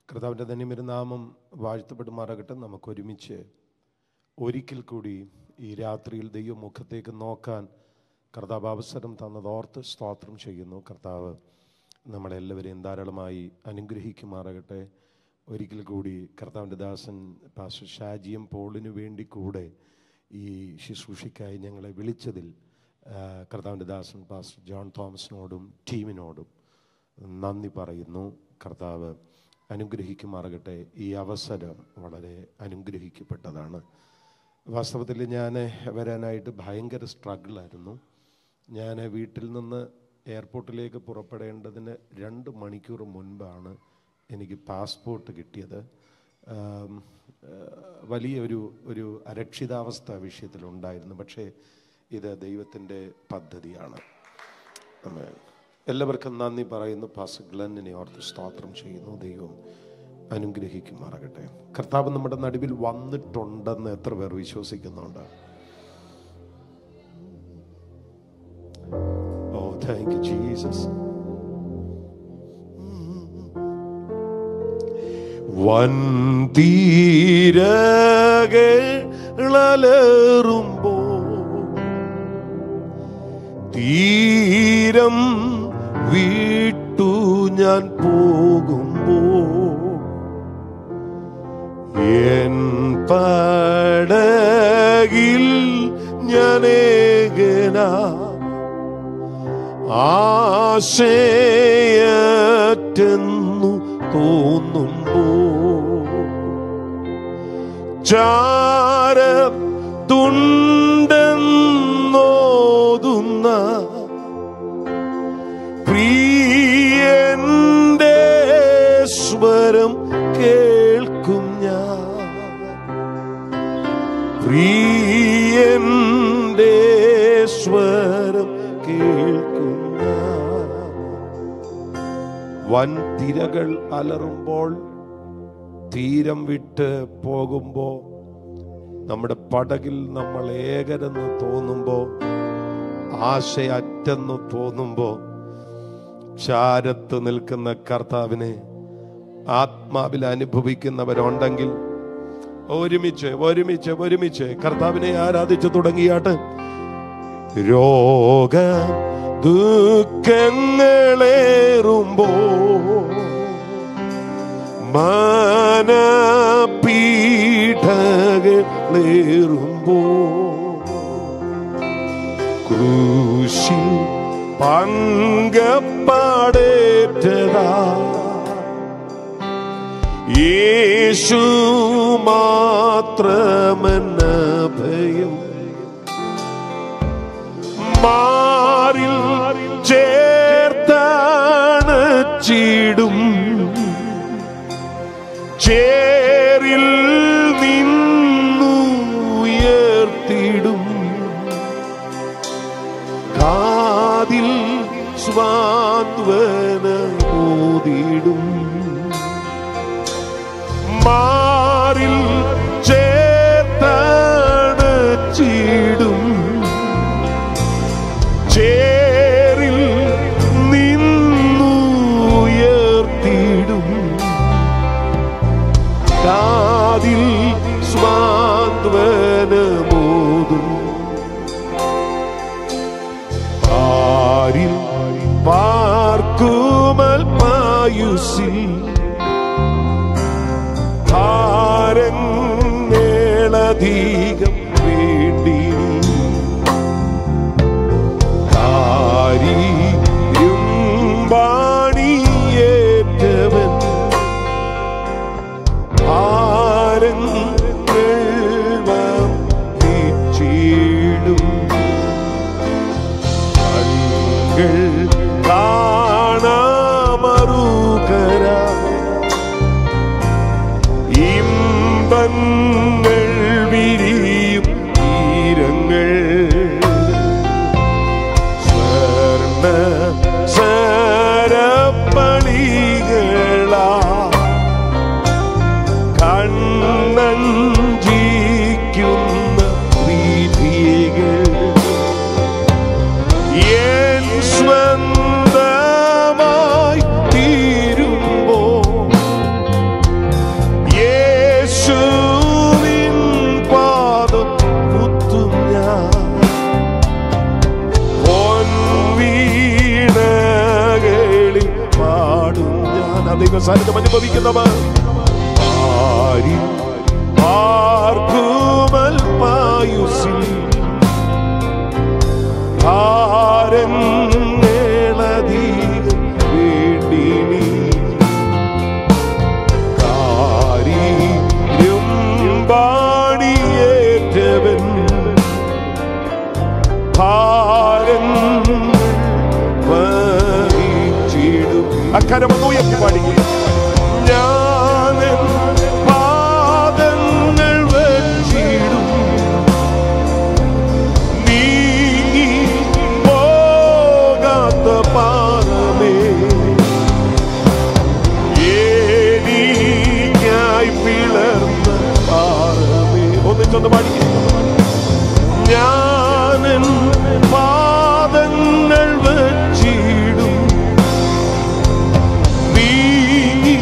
കർത്താവിൻ്റെ ധന്യനാമം വാഴ്ത്തപ്പെടുമാറാകട്ടെ. നമുക്കൊരുമിച്ച് ഒരിക്കൽ കൂടി ഈ രാത്രിയിൽ ദൈവമുഖത്തേക്ക് നോക്കാൻ കർത്താവ് അവസരം തന്നതോർത്ത് സ്തോത്രം ചെയ്യുന്നു. കർത്താവ് നമ്മളെല്ലാവരെയും ധാരാളമായി അനുഗ്രഹിക്കുമാറാകട്ടെ. ഒരിക്കൽ കൂടി കർത്താവിൻ്റെ ദാസൻ പാസ്റ്റർ ഷാജിയും പോളിനു വേണ്ടി കൂടെ ഈ ശുശ്രൂഷയ്ക്കായി ഞങ്ങളെ വിളിച്ചതിൽ കർത്താവിൻ്റെ ദാസൻ പാസ്റ്റർ ജോൺ തോമസിനോടും ടീമിനോടും നന്ദി പറയുന്നു. കർത്താവ് അനുഗ്രഹിക്കുമാറാകട്ടെ. ഈ അവസരം വളരെ അനുഗ്രഹിക്കപ്പെട്ടതാണ്. വാസ്തവത്തിൽ ഞാൻ വരാനായിട്ട് ഭയങ്കര സ്ട്രഗിളായിരുന്നു. ഞാൻ വീട്ടിൽ നിന്ന് എയർപോർട്ടിലേക്ക് പുറപ്പെടേണ്ടതിന് 2 മണിക്കൂർ മുൻപാണ് എനിക്ക് പാസ്പോർട്ട് കിട്ടിയത്. വലിയൊരു അരക്ഷിതാവസ്ഥ വിഷയത്തിലുണ്ടായിരുന്നു. പക്ഷേ ഇത് ദൈവത്തിൻ്റെ പദ്ധതിയാണ്. എല്ലാവർക്കും നന്ദി പറയുന്നു. പാസ്റ്റർ ഗ്ലെന്നിനെ ഓർത്ത് സ്തോത്രം ചെയ്യുന്നു. ദൈവം അനുഗ്രഹിക്കുമാറാകട്ടെ. കർത്താവ് നമ്മുടെ നടുവിൽ വന്നിട്ടുണ്ടെന്ന് എത്ര പേർ വിശ്വസിക്കുന്നുണ്ട്? ഓ താങ്ക് യു ജീസസ്. വൻതീരകളലറുമ്പോ തീരം വിട്ടു ഞാൻ പോകുമ്പോ എൻ പടകിൽ ഞാനേകനാ ആശയറ്റെന്നു തോന്നുമ്പോ ചാരത്തുണ്ടെന്നോതുന്ന പ്രിയന്റെ സ്വരം കേൾക്കും ഞാൻ. പ്രിയന്റെ സ്വരം കേൾക്കും ഞാൻ. വൻ തിരകൾ അലറുമ്പോൾ, തീരം വിട്ട് പോകുമ്പോൾ, നമ്മുടെ പടകിൽ നമ്മൾ ഏകരെന്ന് തോന്നുമ്പോ, ആശയറ്റെന്ന് തോന്നുമ്പോ, ചാരത്ത് നിൽക്കുന്ന കർത്താവിനെ ആത്മാവിൽ അനുഭവിക്കുന്നവരുണ്ടെങ്കിൽ ഒരുമിച്ച് കർത്താവിനെ ആരാധിച്ചു തുടങ്ങിയാട്ട്. രോഗ ദുഃഖങ്ങളേറുമ്പോ, മനപീഠകളേറുമ്പോ, ക്രൂശിൽ പങ്കപ്പാടേറ്റതാ യേശു മാത്രമെന്ന ഭയം മാറിൽ ചേർത്തണച്ചിടും. ചേരിൽ നിന്നുയർത്തിടും. കാതിൽ സ്വാന്ത്വനമോദിടും. മാറിൽ ചേർത്തണച്ചിടും. ചേരിൽ നിന്നുയർത്തിടും. കാതിൽ സ്വാന്ത്വനമോദും. ആരിൽ പാർക്കുമൽപായുസിൽ ഭാരങ്ങളധികം വേണ്ടി കാരിയുംബാണിയേറ്റവൻ ഭാരങ്ങൾ വഹിച്ചിടും. കണ്ണുകൾ കാണാമറുകര ഇമ്പങ്ങൾ വിരിയും ദൈവ സാന്നിധ്യം അനുഭവിക്കുന്നവർ ആർക്കുമൽപായുസിൽ ഭാരങ്ങളധികം വേണ്ടിനി കാര്യം പാടിയേറ്റവൻ ഭാരങ്ങൾ വഹിച്ചിടും. അക്കരമൊന്ന് ഉയർത്തി പാടിക്കുക. ഞാൻ പാദങ്ങൾ വച്ചിടും നീങ്ങി പോകാത്ത പാറമേ എനിക്കായി പിളർന്ന പാറമേ. ഒന്നിച്ചൊന്ന് പാടിക്കുക. ഞാൻ പാദങ്ങൾ വച്ചിടും നീങ്ങി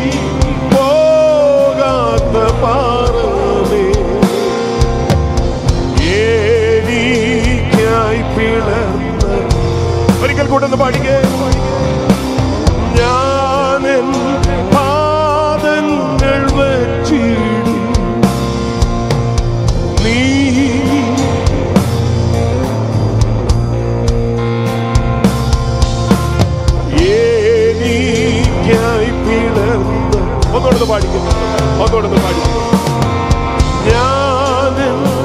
പോകാത്ത പാറമേ എനിക്കായി പിളർന്ന. ഒരിക്കൽ കൂടെ ഒന്ന് പാടിക്കേ. ഞാൻ പാദങ്ങൾ വച്ചിടും നീങ്ങി എനിക്കായി പിളർന്ന. ഒന്നോടൊന്ന് പാടിക്കുന്നു, ഒന്നോടൊന്ന് പാടിക്കുന്നു. ഞാൻ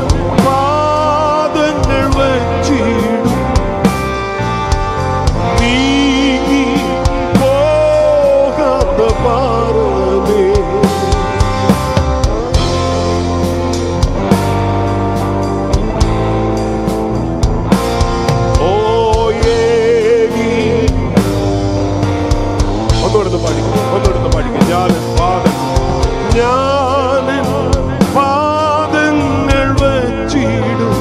പാദങ്ങൾ വച്ചിടും നീങ്ങി പോകാത്ത പാറമേ ഒന്നോടൊന്ന് പാടിക്കും, ഒന്നോടൊന്ന് പാടിക്കും. ഞാൻ പാദങ്ങൾ വച്ചിടും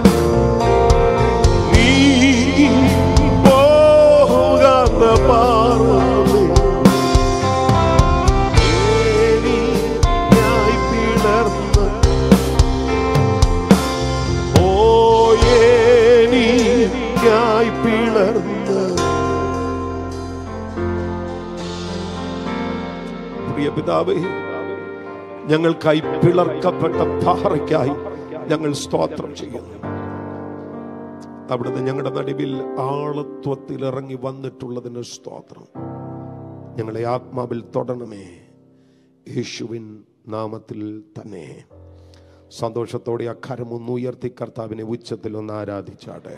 നീങ്ങി പോകാത്ത പാറമേ എനിക്കായി പിളർന്ന. ഓ എനിക്കായി പിളർന്ന. പ്രിയ പിതാവേ, ഞങ്ങൾക്കായി പിളർക്കപ്പെട്ട പാറയ്ക്കായി ഞങ്ങൾ സ്തോത്രം ചെയ്യുന്നു. അവിടുന്ന് ഞങ്ങളുടെ നടുവിൽ ആളത്വത്തിൽ ഇറങ്ങി വന്നിട്ടുള്ളതിന് സ്തോത്രം. ഞങ്ങളെ ആത്മാവിൽ തൊടണമേ, യേശുവിൻ നാമത്തിൽ തന്നെ. സന്തോഷത്തോടെ അക്കരമൊന്ന് ഉയർത്തി കർത്താവിനെ ഉച്ചത്തിൽ ഒന്ന് ആരാധിച്ചാട്ടെ.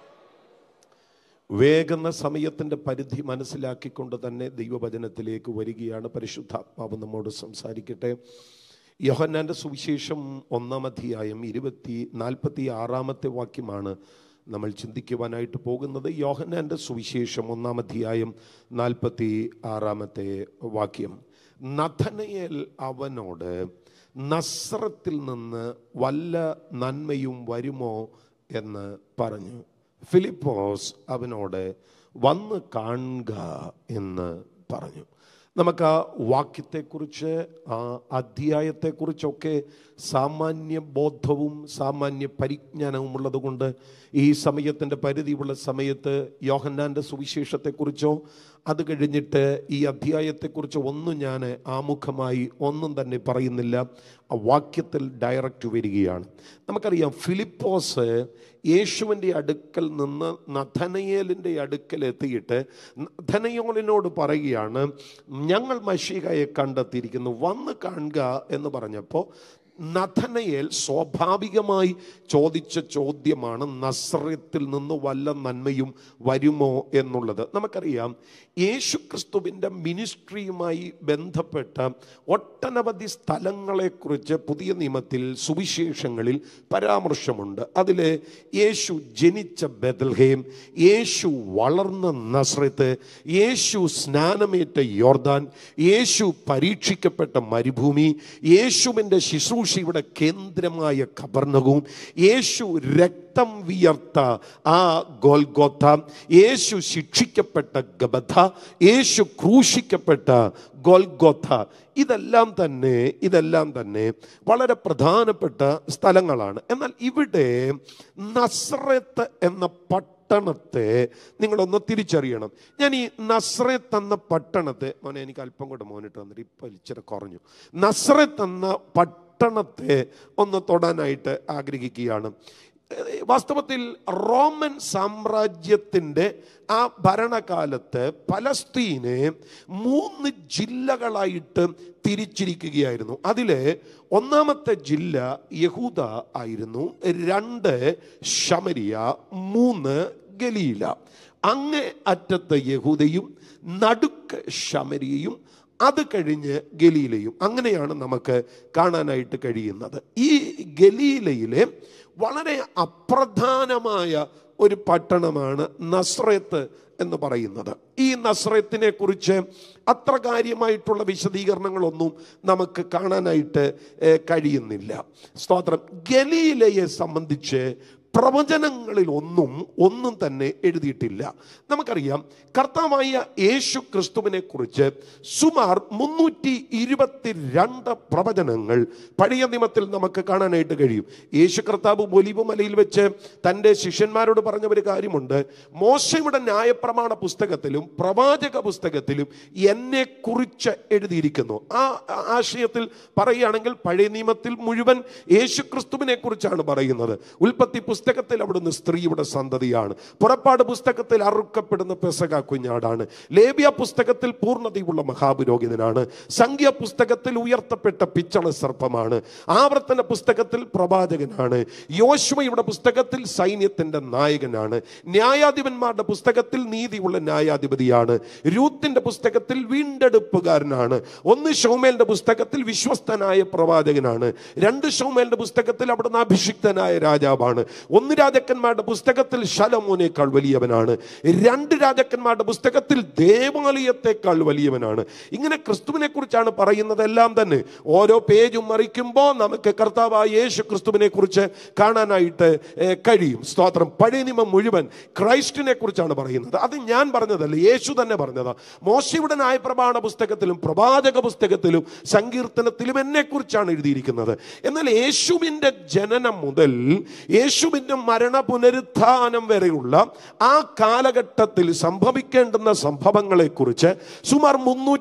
വേഗന്ന സമയത്തിൻ്റെ പരിധി മനസ്സിലാക്കിക്കൊണ്ട് തന്നെ ദൈവവചനത്തിലേക്ക് വരികയാണ്. പരിശുദ്ധാത്മാവ് നമ്മോട് സംസാരിക്കട്ടെ. യോഹന്നാൻ്റെ സുവിശേഷം 1-ാം അധ്യായം 46-ാമത്തെ വാക്യമാണ് നമ്മൾ ചിന്തിക്കുവാനായിട്ട് പോകുന്നത്. യോഹന്നാൻ്റെ സുവിശേഷം 1-ാം അധ്യായം 46-ാമത്തെ വാക്യം. നഥനയേൽ അവനോട്, നസ്രത്തിൽ നിന്ന് വല്ല നന്മയും വരുമോ എന്ന് പറഞ്ഞു. ഫിലിപ്പോസ് അവനോട്, വന്ന് കാണുക എന്ന് പറഞ്ഞു. നമുക്ക് ആ വാക്യത്തെക്കുറിച്ച്, ആ അധ്യായത്തെക്കുറിച്ചൊക്കെ സാമാന്യ ബോധവും സാമാന്യ പരിജ്ഞാനവും ഉള്ളതുകൊണ്ട് ഈ സമയത്തിൻ്റെ പരിധിയുള്ള സമയത്ത് യോഹന്നാൻ്റെ സുവിശേഷത്തെക്കുറിച്ചോ അത് കഴിഞ്ഞിട്ട് ഈ അധ്യായത്തെക്കുറിച്ചോ ഒന്നും ഞാൻ ആമുഖമായി ഒന്നും തന്നെ പറയുന്നില്ല. ആ വാക്യത്തിൽ ഡയറക്റ്റ് വരികയാണ്. നമുക്കറിയാം, ഫിലിപ്പോസ് യേശുവിൻ്റെ അടുക്കൽ നിന്ന് നഥനയേലിൻ്റെ അടുക്കൽ എത്തിയിട്ട് നഥനയേലിനോട് പറയുകയാണ്, ഞങ്ങൾ മശീഹയെ കണ്ടെത്തിയിരിക്കുന്നു, വന്ന് കാണുക എന്ന് പറഞ്ഞപ്പോൾ നഥനയേൽ സ്വാഭാവികമായി ചോദിച്ച ചോദ്യമാണ്, നസ്രത്തിൽ നിന്ന് വല്ല നന്മയും വരുമോ എന്നുള്ളത്. നമുക്കറിയാം, യേശുക്രിസ്തുവിൻ്റെ മിനിസ്ട്രിയുമായി ബന്ധപ്പെട്ട ഒട്ടനവധി സ്ഥലങ്ങളെക്കുറിച്ച് പുതിയ നിയമത്തിൽ സുവിശേഷങ്ങളിൽ പരാമർശമുണ്ട്. അതിൽ യേശു ജനിച്ച ബെത്ലഹേം, യേശു വളർന്ന നസ്രത്ത്, യേശു സ്നാനമേറ്റ യോർദാൻ, യേശു പരീക്ഷിക്കപ്പെട്ട മരുഭൂമി, യേശുവിൻ്റെ ശുശ്രൂഷയുടെ കേന്ദ്രമായ കബർനഹൂം, യേശു രക്തം വിയർത്ത ആ ഗോൽഗോഥ, യേശു ശിക്ഷിക്കപ്പെട്ട ഗബഥ, യേശു ക്രൂശിക്കപ്പെട്ട ഗോൽഗോഥ, ഇതെല്ലാം തന്നെ വളരെ പ്രധാനപ്പെട്ട സ്ഥലങ്ങളാണ്. എന്നാൽ ഇവിടെ നസ്രത്ത് എന്ന പട്ടണത്തെ നിങ്ങളൊന്ന് തിരിച്ചറിയണം. ഞാൻ ഈ നസ്രത്ത് എന്ന പട്ടണത്തെ, മോനെ എനിക്ക് അല്പം കൂടെ മോനിട്ട് വന്നിട്ട് ഇപ്പം ഇച്ചിരി കുറഞ്ഞു. നസ്രത്ത് എന്ന പട്ടണത്തെ ഒന്ന് തൊടാനായിട്ട് ആഗ്രഹിക്കുകയാണ്. വാസ്തവത്തിൽ റോമൻ സാമ്രാജ്യത്തിൻ്റെ ആ ഭരണകാലത്ത് പലസ്തീനെ 3 ജില്ലകളായിട്ട് തിരിച്ചിരിക്കുകയായിരുന്നു. അതിലെ ഒന്നാമത്തെ ജില്ല യഹൂദ ആയിരുന്നു, 2 ശമരിയ, 3 ഗലീല. അങ്ങേ അറ്റത്ത് യഹൂദയും നടുക്ക് ശമരിയയും അത് കഴിഞ്ഞ് ഗലീലയും. അങ്ങനെയാണ് നമുക്ക് കാണാനായിട്ട് കഴിയുന്നത്. ഈ ഗലീലയിലെ വളരെ അപ്രധാനമായ ഒരു പട്ടണമാണ് നസ്രത്ത് എന്ന് പറയുന്നത്. ഈ നസ്രത്തിനെ കുറിച്ച് അത്ര കാര്യമായിട്ടുള്ള വിശദീകരണങ്ങളൊന്നും നമുക്ക് കാണാനായിട്ട് കഴിയുന്നില്ല. സ്തോത്രം. ഗലീലയെ സംബന്ധിച്ച് പ്രവചനങ്ങളിൽ ഒന്നും തന്നെ എഴുതിയിട്ടില്ല. നമുക്കറിയാം, കർത്താവായ യേശു ക്രിസ്തുവിനെ കുറിച്ച് സുമാർ 322 പ്രവചനങ്ങൾ പഴയ നിയമത്തിൽ നമുക്ക് കാണാനായിട്ട് കഴിയും. യേശു കർത്താവ് ഒലിവ് മലയിൽ വെച്ച് തൻ്റെ ശിഷ്യന്മാരോട് പറഞ്ഞ ഒരു കാര്യമുണ്ട്: മോശയുടെ ന്യായപ്രമാണ പുസ്തകത്തിലും പ്രവാചക പുസ്തകത്തിലും എന്നെ കുറിച്ച് എഴുതിയിരിക്കുന്നു. ആ ആശയത്തിൽ പറയുകയാണെങ്കിൽ പഴയ നിയമത്തിൽ മുഴുവൻ യേശു ക്രിസ്തുവിനെ കുറിച്ചാണ് പറയുന്നത്. ഉൽപ്പത്തി പുസ്തകത്തിൽ അവിടുന്ന് സ്ത്രീയുടെ സന്തതിയാണ്. പുറപ്പാട് പുസ്തകത്തിൽ അറുക്കപ്പെടുന്ന പെസഹ കുഞ്ഞാടാണ്. ലേവ്യ പുസ്തകത്തിൽ പൂർണ്ണതയുള്ള മഹാപുരോഹിതനാണ്. സംഖ്യ പുസ്തകത്തിൽ ഉയർത്തപ്പെട്ട പിച്ചള സർപ്പമാണ്. ആവർത്തന പുസ്തകത്തിൽ പ്രവാചകനാണ്. യോശുവയുടെ പുസ്തകത്തിൽ സൈന്യത്തിന്റെ നായകനാണ്. ന്യായാധിപന്മാരുടെ പുസ്തകത്തിൽ നീതിയുള്ള ന്യായാധിപതിയാണ്. രൂത്തിന്റെ പുസ്തകത്തിൽ വീണ്ടെടുപ്പുകാരനാണ്. 1 ശമൂവേലിന്റെ പുസ്തകത്തിൽ വിശ്വസ്തനായ പ്രവാചകനാണ്. 2 ശമൂവേലിന്റെ പുസ്തകത്തിൽ അവിടുന്ന് അഭിഷിക്തനായ രാജാവാണ്. 1 രാജാക്കന്മാരുടെ പുസ്തകത്തിൽ ശലോമോനേക്കാൾ വലിയവനാണ്. 2 രാജാക്കന്മാരുടെ പുസ്തകത്തിൽ ദേവാലയത്തെക്കാൾ വലിയവനാണ്. ഇങ്ങനെ ക്രിസ്തുവിനെ കുറിച്ചാണ് പറയുന്നതെല്ലാം തന്നെ. ഓരോ പേജും മറിക്കുമ്പോൾ നമുക്ക് കർത്താവായ യേശു ക്രിസ്തുവിനെ കുറിച്ച് കാണാനായിട്ട് കഴിയും. സ്തോത്രം. പഴയ നിയമം മുഴുവൻ ക്രൈസ്റ്റിനെ കുറിച്ചാണ് പറയുന്നത്. അത് ഞാൻ പറഞ്ഞതല്ല, യേശു തന്നെ പറഞ്ഞതാ. മോശയുടെ ന്യായപ്രമാണ പുസ്തകത്തിലും പ്രവാചക പുസ്തകത്തിലും സങ്കീർത്തനത്തിലും എന്നെ കുറിച്ചാണ് എഴുതിയിരിക്കുന്നത്. എന്നാൽ യേശുവിൻ്റെ ജനനം മുതൽ യേശുവിൻ്റെ മരണ പുനരുത്ഥാനം വരെയുള്ള ആ കാലഘട്ടത്തിൽ സംഭവിക്കേണ്ടുന്ന സംഭവങ്ങളെ കുറിച്ച് സുമാർ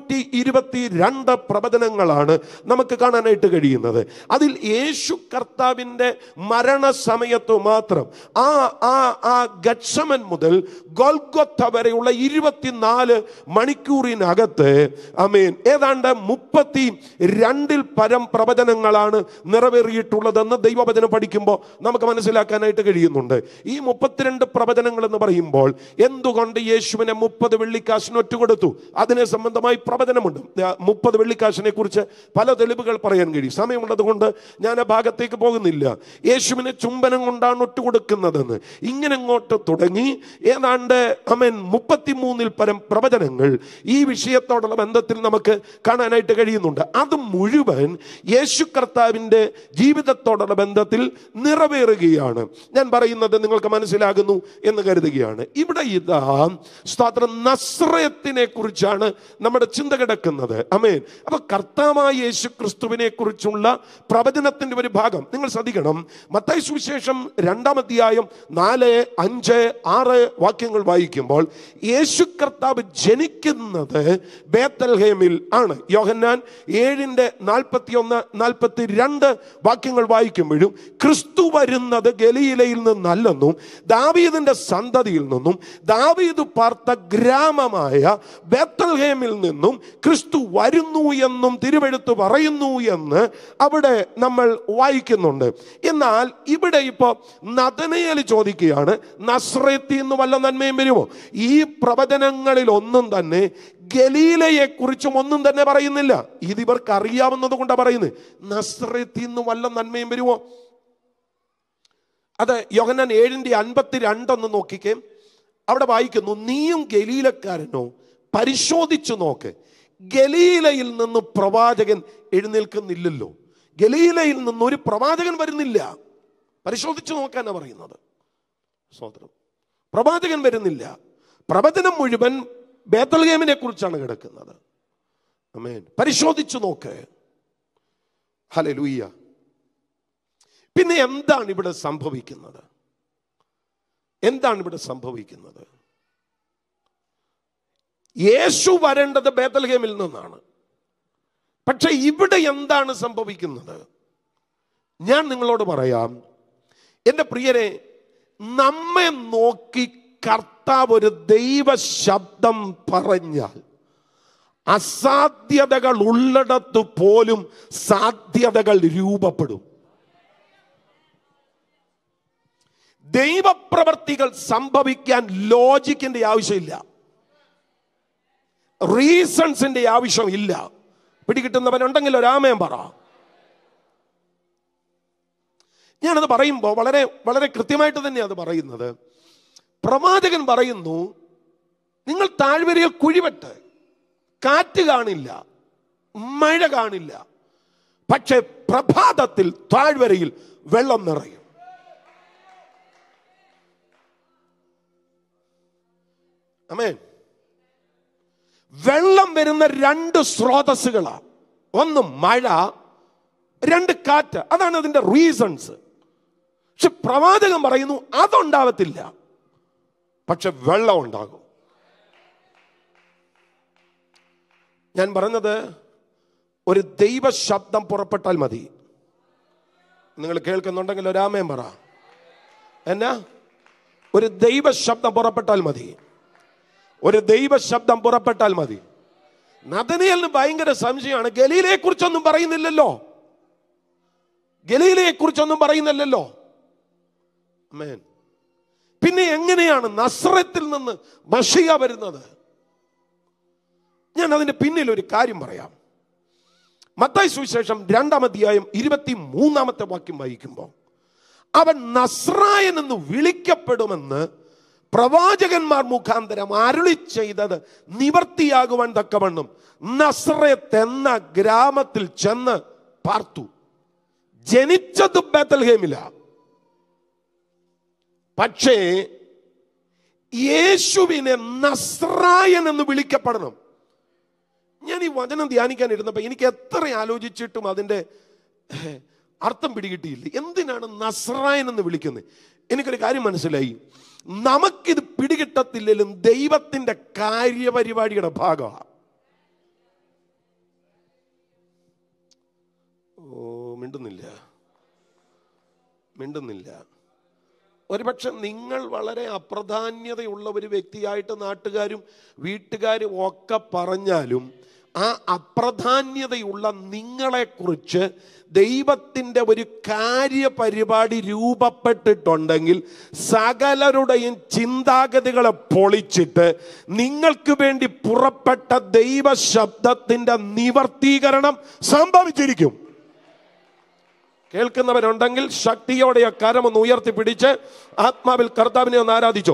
322 പ്രവചനങ്ങളാണ് നമുക്ക് കാണാനായിട്ട് കഴിയുന്നത്. അതിൽ യേശു കർത്താവിൻ്റെ മരണസമയത്ത് മാത്രം ആ ഗത്സമൻ മുതൽ ഗോൽഗോത്ത വരെയുള്ള 24 മണിക്കൂറിനകത്ത് ഏതാണ്ട് 32 പരം പ്രവചനങ്ങളാണ് നിറവേറിയിട്ടുള്ളതെന്ന് ദൈവവചനം പഠിക്കുമ്പോൾ നമുക്ക് മനസ്സിലാക്കാനായിട്ട് കഴിയുന്നുണ്ട്. ഈ 32 പ്രവചനങ്ങൾ എന്ന് പറയുമ്പോൾ എന്തുകൊണ്ട് യേശുവിനെ 30 വെള്ളിക്കാശിന് ഒറ്റുകൊടുത്തു, അതിനെ സംബന്ധമായി പ്രവചനമുണ്ട്. 30 വെള്ളിക്കാശിനെ കുറിച്ച് പല തെളിവുകൾ പറയാൻ കഴിയും. സമയമുള്ളത് കൊണ്ട് ഞാൻ ആ ഭാഗത്തേക്ക് പോകുന്നില്ല. യേശുവിനെ ചുംബനം കൊണ്ടാണ് ഒറ്റുകൊടുക്കുന്നതെന്ന് ഇങ്ങനെ അങ്ങോട്ട് തുടങ്ങി ഏതാണ്ട് 33 പരം പ്രവചനങ്ങൾ ഈ വിഷയത്തോടുള്ള ബന്ധത്തിൽ നമുക്ക് കാണാനായിട്ട് കഴിയുന്നുണ്ട്. അത് മുഴുവൻ യേശു കർത്താവിൻ്റെ ജീവിതത്തോടുള്ള ബന്ധത്തിൽ നിറവേറുകയാണ്. ഞാൻ പറയുന്നത് നിങ്ങൾക്ക് മനസ്സിലാകുന്നു എന്ന് കരുതുകയാണ്. ഇവിടെ ഇതാ സ്തോത്രം, നസ്രത്തിനെ കുറിച്ചാണ് നമ്മുടെ ചിന്ത കിടക്കുന്നത്. ആമേൻ. അപ്പൊ കർത്താവായ യേശു ക്രിസ്തുവിനെ കുറിച്ചുള്ള പ്രവചനത്തിന്റെ ഒരു ഭാഗം നിങ്ങൾ ശ്രദ്ധിക്കണം. മത്തായി സുവിശേഷം 2-ാം അധ്യായം 4, 5, 6 വാക്യങ്ങൾ വായിക്കുമ്പോൾ യേശു കർത്താവ് ജനിക്കുന്നത് ബേത്തൽഹേമിൽ ആണ്. യോഹന്നാൻ 7:41-42 വാക്യങ്ങൾ വായിക്കുമ്പോഴും ക്രിസ്തു വരുന്നത് ഗലീലയിൽ നിന്നല്ലെന്നും ദാവീദിന്റെ സന്തതിയിൽ നിന്നും ദാവീദ് പാർത്ത ഗ്രാമമായ ബേത്തൽഹേമിൽ നിന്നും ക്രിസ്തു വരുന്നു എന്നും തിരുവെഴുത്ത് പറയുന്നു എന്ന് അവിടെ നമ്മൾ വായിക്കുന്നുണ്ട്. എന്നാൽ ഇവിടെ ഇപ്പോൾ നഥനയേൽ ചോദിക്കുകയാണ്, നസ്രത്തിൽ നിന്ന് വല്ല നന്മയും വരുമോ? ഈ പ്രവചനങ്ങളിൽ ഒന്നും തന്നെ ഗലീലയെ കുറിച്ചും ഒന്നും തന്നെ പറയുന്നില്ല. ഇത് ഇവർക്ക് അറിയാവുന്നത് കൊണ്ടാണ് പറയുന്നത്. നസ്രത്തിൽ നിന്ന് വല്ല നന്മയും വരുമോ? അത് യോഹന്നാൻ 7:52 നോക്കിക്കേ. അവിടെ വായിക്കുന്നു, നീയും ഗലീലക്കാരനോ? പരിശോധിച്ചു നോക്ക്, ഗലീലയിൽ നിന്ന് പ്രവാചകൻ എഴുന്നേൽക്കുന്നില്ലല്ലോ. ഗലീലയിൽ നിന്ന് ഒരു പ്രവാചകൻ വരുന്നില്ല. പരിശോധിച്ചു നോക്കാനാണ് പറയുന്നത്. സ്തോത്രം. പ്രവാചകൻ വരുന്നില്ല. പ്രവചനം മുഴുവൻ ബേത്തൽഹേമിനെ കുറിച്ചാണ് കിടക്കുന്നത്. ആമേൻ. പരിശോധിച്ചു നോക്ക്. ഹല്ലേലൂയ. പിന്നെ എന്താണ് ഇവിടെ സംഭവിക്കുന്നത്? എന്താണ് ഇവിടെ സംഭവിക്കുന്നത്? യേശു വരേണ്ടത് ബേത്ലഹേമിൽ നിന്നാണ്. പക്ഷെ ഇവിടെ എന്താണ് സംഭവിക്കുന്നത്? ഞാൻ നിങ്ങളോട് പറയാം, എൻ്റെ പ്രിയരെ, നമ്മെ നോക്കി കർത്താവ് ഒരു ദൈവ ശബ്ദം പറഞ്ഞാൽ അസാധ്യതകൾ ഉള്ളിടത്ത് പോലും സാധ്യതകൾ രൂപപ്പെടും. ദൈവപ്രവർത്തികൾ സംഭവിക്കാൻ ലോജിക്കിന്റെ ആവശ്യമില്ല, റീസൺസിന്റെ ആവശ്യമില്ല. പിടികിട്ടുന്നവനുണ്ടെങ്കിൽ ഒരാമയം പറ. ഞാനത് പറയുമ്പോൾ വളരെ വളരെ കൃത്യമായിട്ട് തന്നെ അത് പറയുന്നത്. പ്രവാചകൻ പറയുന്നു, നിങ്ങൾ താഴ്വരയിൽ കുഴിവെട്ട്, കാറ്റ് കാണില്ല, മഴ കാണില്ല, പക്ഷെ പ്രഭാതത്തിൽ താഴ്വരയിൽ വെള്ളം നിറയും. ആമേൻ. വെള്ളം വരുന്ന രണ്ട് സ്രോതസ്സുകളാണ്. ഒന്ന് മഴ, രണ്ട് കാറ്റ്. അതാണ് അതിന്റെ റീസൺസ്. പക്ഷെ പ്രവാചകൻ പറയുന്നു അതുണ്ടാവത്തില്ല, പക്ഷെ വെള്ളം ഉണ്ടാകും. ഞാൻ പറഞ്ഞത്, ഒരു ദൈവ ശബ്ദം പുറപ്പെട്ടാൽ മതി. നിങ്ങൾ കേൾക്കുന്നുണ്ടെങ്കിൽ ഒരാമയം പറ. എന്നാ? ഒരു ദൈവ ശബ്ദം പുറപ്പെട്ടാൽ മതി. ഒരു ദൈവ ശബ്ദം പുറപ്പെട്ടാൽ മതി. നഥനയേലിന് ഭയങ്കര സംശയമാണ്. ഗലീലയെ കുറിച്ചൊന്നും പറയുന്നില്ലല്ലോ, ഗലീലയെ കുറിച്ചൊന്നും പറയുന്നില്ലല്ലോ. ആമേൻ. പിന്നെ എങ്ങനെയാണ് നസ്രത്തിൽ നിന്ന് മശിയ വരുന്നത്? ഞാൻ അതിന്റെ പിന്നിൽ ഒരു കാര്യം പറയാം. മത്തായി സുവിശേഷം 2-ാം അധ്യായം 23-ാമത്തെ വാക്യം വായിക്കുമ്പോൾ, അവൻ നസ്രായൻ എന്ന് വിളിക്കപ്പെടുമെന്ന് പ്രവാചകന്മാർ മുഖാന്തരം അരുളി ചെയ്തത് നിവർത്തിയാകുവാൻ തക്കവണ്ണം നസ്രത്ത് എന്ന ഗ്രാമത്തിൽ ചെന്ന് പാർത്തു. ജനിച്ചത് ബേത്ലഹേമില, പക്ഷേ യേശുവിനെ നസ്രായൻ എന്ന് വിളിക്കപ്പെടണം. ഞാൻ ഈ വചനം ധ്യാനിക്കാൻ ഇരുന്നപ്പോൾ എനിക്ക് എത്ര ആലോചിച്ചിട്ടും അതിൻ്റെ അർത്ഥം പിടികിട്ടിയില്ല. എന്തിനാണ് നസ്രായൻ എന്ന് വിളിക്കുന്നത്? എനിക്കൊരു കാര്യം മനസ്സിലായി. നമുക്കിത് പിടികിട്ടത്തില്ലെങ്കിലും ദൈവത്തിന്റെ കാര്യപരിപാടിയുടെ ഭാഗമാണ്. മിണ്ടുന്നില്ല. ഒരുപക്ഷെ നിങ്ങൾ വളരെ അപ്രധാന്യതയുള്ള ഒരു വ്യക്തിയായിട്ട് നാട്ടുകാരും വീട്ടുകാരും ഒക്കെ പറഞ്ഞാലും, ആ അപ്രധാന്യതയുള്ള നിങ്ങളെക്കുറിച്ച് ദൈവത്തിൻ്റെ ഒരു കാര്യപരിപാടി രൂപപ്പെട്ടിട്ടുണ്ടെങ്കിൽ സകലരുടെയും ചിന്താഗതികളെ പൊളിച്ചിട്ട് നിങ്ങൾക്ക് വേണ്ടി പുറപ്പെട്ട ദൈവ ശബ്ദത്തിൻ്റെ നിവർത്തീകരണം സംഭവിച്ചിരിക്കും. കേൾക്കുന്നവരുണ്ടെങ്കിൽ ശക്തിയോടെ ആ കരമൊന്ന് ഉയർത്തിപ്പിടിച്ച് ആത്മാവിൽ കർത്താവിനെ ഒന്ന് ആരാധിച്ചോ.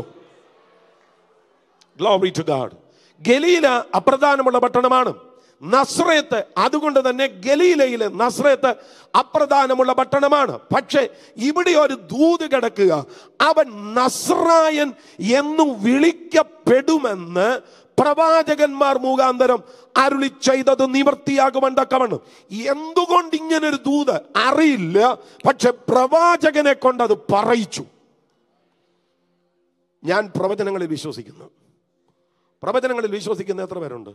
Glory to God. ഗലീല അപ്രധാനമുള്ള പട്ടണമാണ്. നസ്രത്ത്, അതുകൊണ്ട് തന്നെ ഗലീലയിലെ നസ്രത്ത് അപ്രധാനമുള്ള പട്ടണമാണ്. പക്ഷെ ഇവിടെ ഒരു ദൂത് കിടക്കുക, അവൻ നസ്രായൻ എന്നു വിളിക്കപ്പെടുമെന്ന് പ്രവാചകന്മാർ മുഖാന്തരം അരുളി ചെയ്തത് നിവർത്തിയാകുവാൻ തക്കവണ്ണം. എന്തുകൊണ്ട് ഇങ്ങനൊരു ദൂത് അറിയില്ല, പക്ഷെ പ്രവാചകനെ കൊണ്ട് അത് പറയിച്ചു. ഞാൻ പ്രവചനങ്ങളിൽ വിശ്വസിക്കുന്നു. പ്രവചനങ്ങളിൽ വിശ്വസിക്കുന്ന എത്ര പേരുണ്ട്?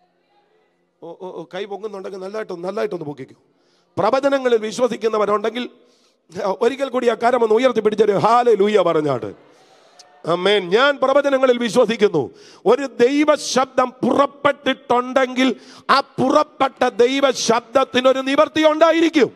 കൈ പൊങ്ങുന്നുണ്ടെങ്കിൽ നല്ലതായിട്ടൊന്ന് പൊക്കിക്കൂ. പ്രവചനങ്ങളിൽ വിശ്വസിക്കുന്നവരുണ്ടെങ്കിൽ ഒരിക്കൽ കൂടി ആ കരമൊന്ന് ഉയർത്തിപ്പിടിച്ചൊരു ഹല്ലേലൂയ പറഞ്ഞാട്. ആമേൻ. ഞാൻ പ്രവചനങ്ങളിൽ വിശ്വസിക്കുന്നു. ഒരു ദൈവ ശബ്ദം പുറപ്പെട്ടിട്ടുണ്ടെങ്കിൽ ആ പുറപ്പെട്ട ദൈവ ശബ്ദത്തിനൊരു നിവർത്തി ഉണ്ടായിരിക്കും.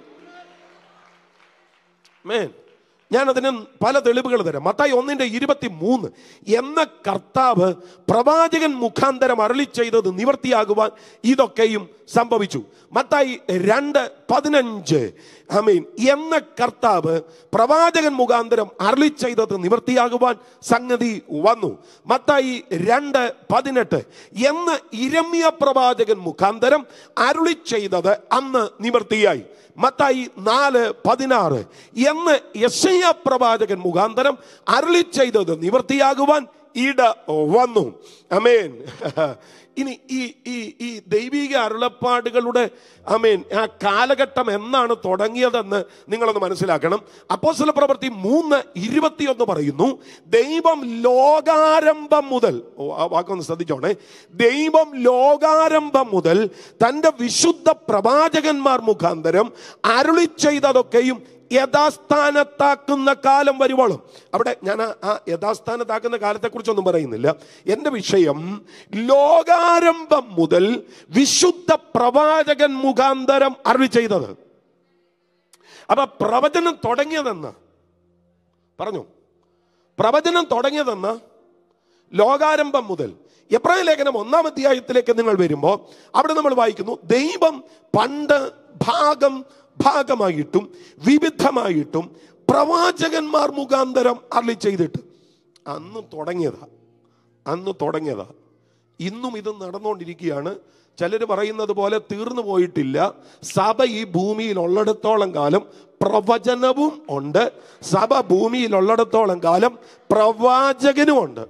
ആമേൻ. ഞാനതിന് പല തെളിവുകൾ തരാം. മത്തായി 1:23 എന്ന കർത്താവ് പ്രവാചകൻ മുഖാന്തരം അരുളി ചെയ്തത് നിവർത്തിയാകുവാൻ ഇതൊക്കെയും സംഭവിച്ചു. മത്തായി 2:15 ആമേൻ എന്ന കർത്താവ് പ്രവാചകൻ മുഖാന്തരം അരുളി ചെയ്തത് നിവർത്തിയാകുവാൻ സംഗതി വന്നു. മത്തായി 2:18 എന്ന് ഇരമ്യ പ്രവാചകൻ മുഖാന്തരം അരുളി ചെയ്തത് അന്ന് നിവർത്തിയായി. മത്തായി 4:16 എന്ന് യെശയ്യാ പ്രവാചകൻ മുഖാന്തരം അരുളി ചെയ്തത് നിവർത്തിയാകുവാൻ ഇട വന്നു. ആമേൻ. ഇനി ഈ ദൈവിക അരുളപ്പാടുകളുടെ ആ കാലഘട്ടം എന്നാണ് തുടങ്ങിയതെന്ന് നിങ്ങളൊന്ന് മനസ്സിലാക്കണം. അപ്പോസ്തല പ്രവൃത്തി 3:21 പറയുന്നു, ദൈവം ലോകാരംഭം മുതൽ, ആ വാക്കൊന്ന് ശ്രദ്ധിച്ചോണേ, ദൈവം ലോകാരംഭം മുതൽ തൻ്റെ വിശുദ്ധ പ്രവാചകന്മാർ മുഖാന്തരം അരുളി ചെയ്തതൊക്കെയും യഥാസ്ഥാനത്താക്കുന്ന കാലം വരുവോളും. അവിടെ ഞാൻ ആ യഥാസ്ഥാനത്താക്കുന്ന കാലത്തെക്കുറിച്ചൊന്നും പറയുന്നില്ല. എൻ്റെ വിഷയം ലോകാരംഭം മുതൽ വിശുദ്ധ പ്രവാചകൻ മുഖാന്തരം അരുളി ചെയ്തത്. അപ്പൊ പ്രവചനം തുടങ്ങിയതെന്ന് പറഞ്ഞു, പ്രവചനം തുടങ്ങിയതെന്ന് ലോകാരംഭം മുതൽ. എബ്രായ ലേഖനം 1-ാം അധ്യായത്തിലേക്ക് നിങ്ങൾ വരുമ്പോൾ അവിടെ നമ്മൾ വായിക്കുന്നു, ദൈവം പണ്ട് ഭാഗമായിട്ടും വിവിധമായിട്ടും പ്രവാചകന്മാർ മുഖാന്തരം അരുളി ചെയ്തിട്ട് അന്ന് തുടങ്ങിയതാ. ഇന്നും ഇത് നടന്നുകൊണ്ടിരിക്കുകയാണ്. ചിലർ പറയുന്നത് പോലെ തീർന്നു പോയിട്ടില്ല. സഭ ഈ ഭൂമിയിൽ ഉള്ളിടത്തോളം കാലം പ്രവചനവും ഉണ്ട്, സഭ ഭൂമിയിൽ ഉള്ളിടത്തോളം കാലം പ്രവാചകനും ഉണ്ട്.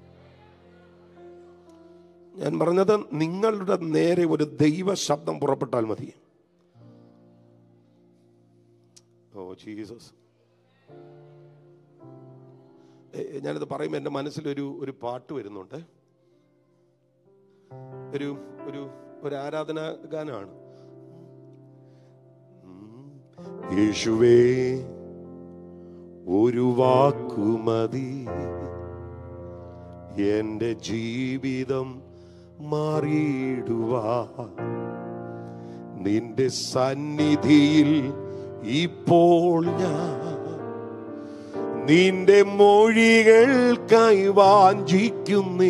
ഞാൻ പറഞ്ഞത്, നിങ്ങളുടെ നേരെ ഒരു ദൈവ ശബ്ദം പുറപ്പെട്ടാൽ മതി. ഓ ജീസസ്, ഞാനിത് പറയുമ്പോൾ എൻ്റെ മനസ്സിലൊരു പാട്ട് വരുന്നുണ്ട്. ഒരു ആരാധനാ ഗാനമാണ്. യേശുവേ ഒരു വാക്കുമതി എൻ്റെ ജീവിതം മാറിയിടുവാൻ, നിന്റെ സന്നിധിയിൽ ഇപ്പോൾ ഞാൻ നിന്റെ മൊഴികൾക്കായി വാഞ്ചിക്കുന്നേ.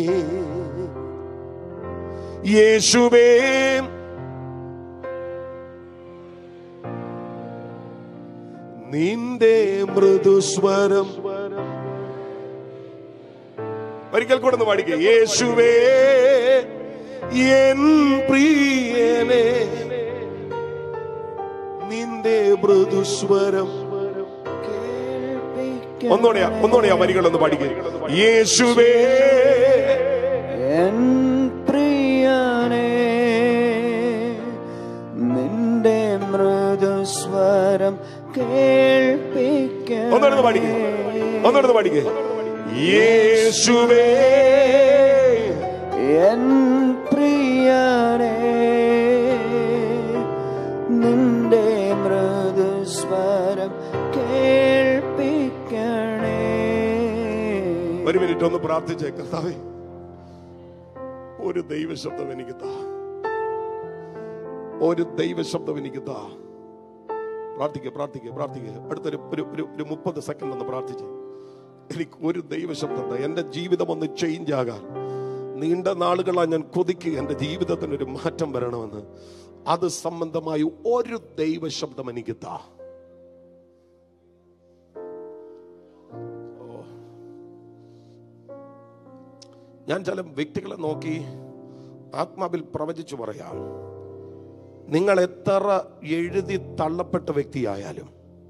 യേശുവേ നിന്റെ മൃദുസ്വരം, ഒരിക്കൽ കൂടെ ഒന്ന് പാടിക്കേ. യേശുവേ എൻ പ്രിയനേ നിന്റെ മൃദുസ്വരം. ഒന്നോടെയാ വരികളൊന്ന് പാടിക്കേ. യേശുവേ എൻ പ്രിയനേ നിന്റെ മൃദുസ്വരം കേൾപ്പിക്കാൻ. ഒന്നോടൊന്ന് പാടിക്കേ. യേശുവേ എൻ പ്രിയനേ നിന്റെ മൃദുസ്വരം കേൾപ്പിക്കണേ. ഒരു മിനിറ്റ് ഒന്ന് പ്രാർത്ഥിച്ചേ. കർത്താവേ, ഒരു ദൈവശബ്ദം എനിക്ക് താ, ഒരു ദൈവശബ്ദം എനിക്ക് താ. പ്രാർത്ഥിക്കേ. അടുത്തൊരു 30 സെക്കൻഡ് ഒന്ന് പ്രാർത്ഥിച്ചേ. എനിക്ക് ഒരു ദൈവശബ്ദം താ. എൻ്റെ ജീവിതം ഒന്ന് ചേഞ്ച് ആകാൻ നീണ്ട നാളുകളായി ഞാൻ കൊതിക്കുക, എൻ്റെ ജീവിതത്തിനൊരു മാറ്റം വരണമെന്ന്. അത് സംബന്ധമായി ഒരു ദൈവശബ്ദം എനിക്ക് താ. ഞാൻ ചില വ്യക്തികളെ നോക്കി ആത്മാവിൽ പ്രവചിച്ചു പറയാം. നിങ്ങൾ എത്ര എഴുതി തള്ളപ്പെട്ട വ്യക്തിയായാലും,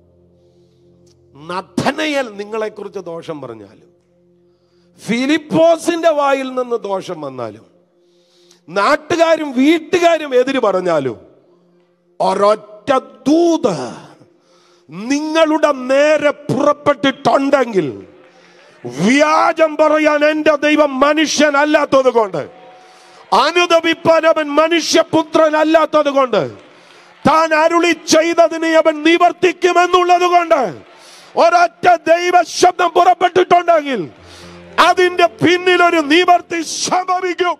നഥനയേൽ നിങ്ങളെക്കുറിച്ച് ദോഷം പറഞ്ഞാലും, ഫിലിപ്പോസിന്റെ വായിൽ നിന്ന് ദോഷം വന്നാലും, നാട്ടുകാരും വീട്ടുകാരും എതിര് പറഞ്ഞാലും, ഒരൊറ്റ ദൂത് നിങ്ങളുടെ നേരെ പുറപ്പെട്ടിട്ടുണ്ടെങ്കിൽ, വ്യാജം പറയാൻ എന്റെ ദൈവം മനുഷ്യനല്ലാത്തത് കൊണ്ട്, അനുദപിപ്പാൻ അവൻ മനുഷ്യപുത്രൻ അല്ലാത്തത് കൊണ്ട്, താൻ അരുളി ചെയ്തതിനെ അവൻ നിവർത്തിക്കുമെന്നുള്ളത് കൊണ്ട്, ഒരൊറ്റ ദൈവ ശബ്ദം പുറപ്പെട്ടിട്ടുണ്ടെങ്കിൽ അതിന്റെ പിന്നിൽ ഒരു നിവർത്തി സംഭവിക്കും.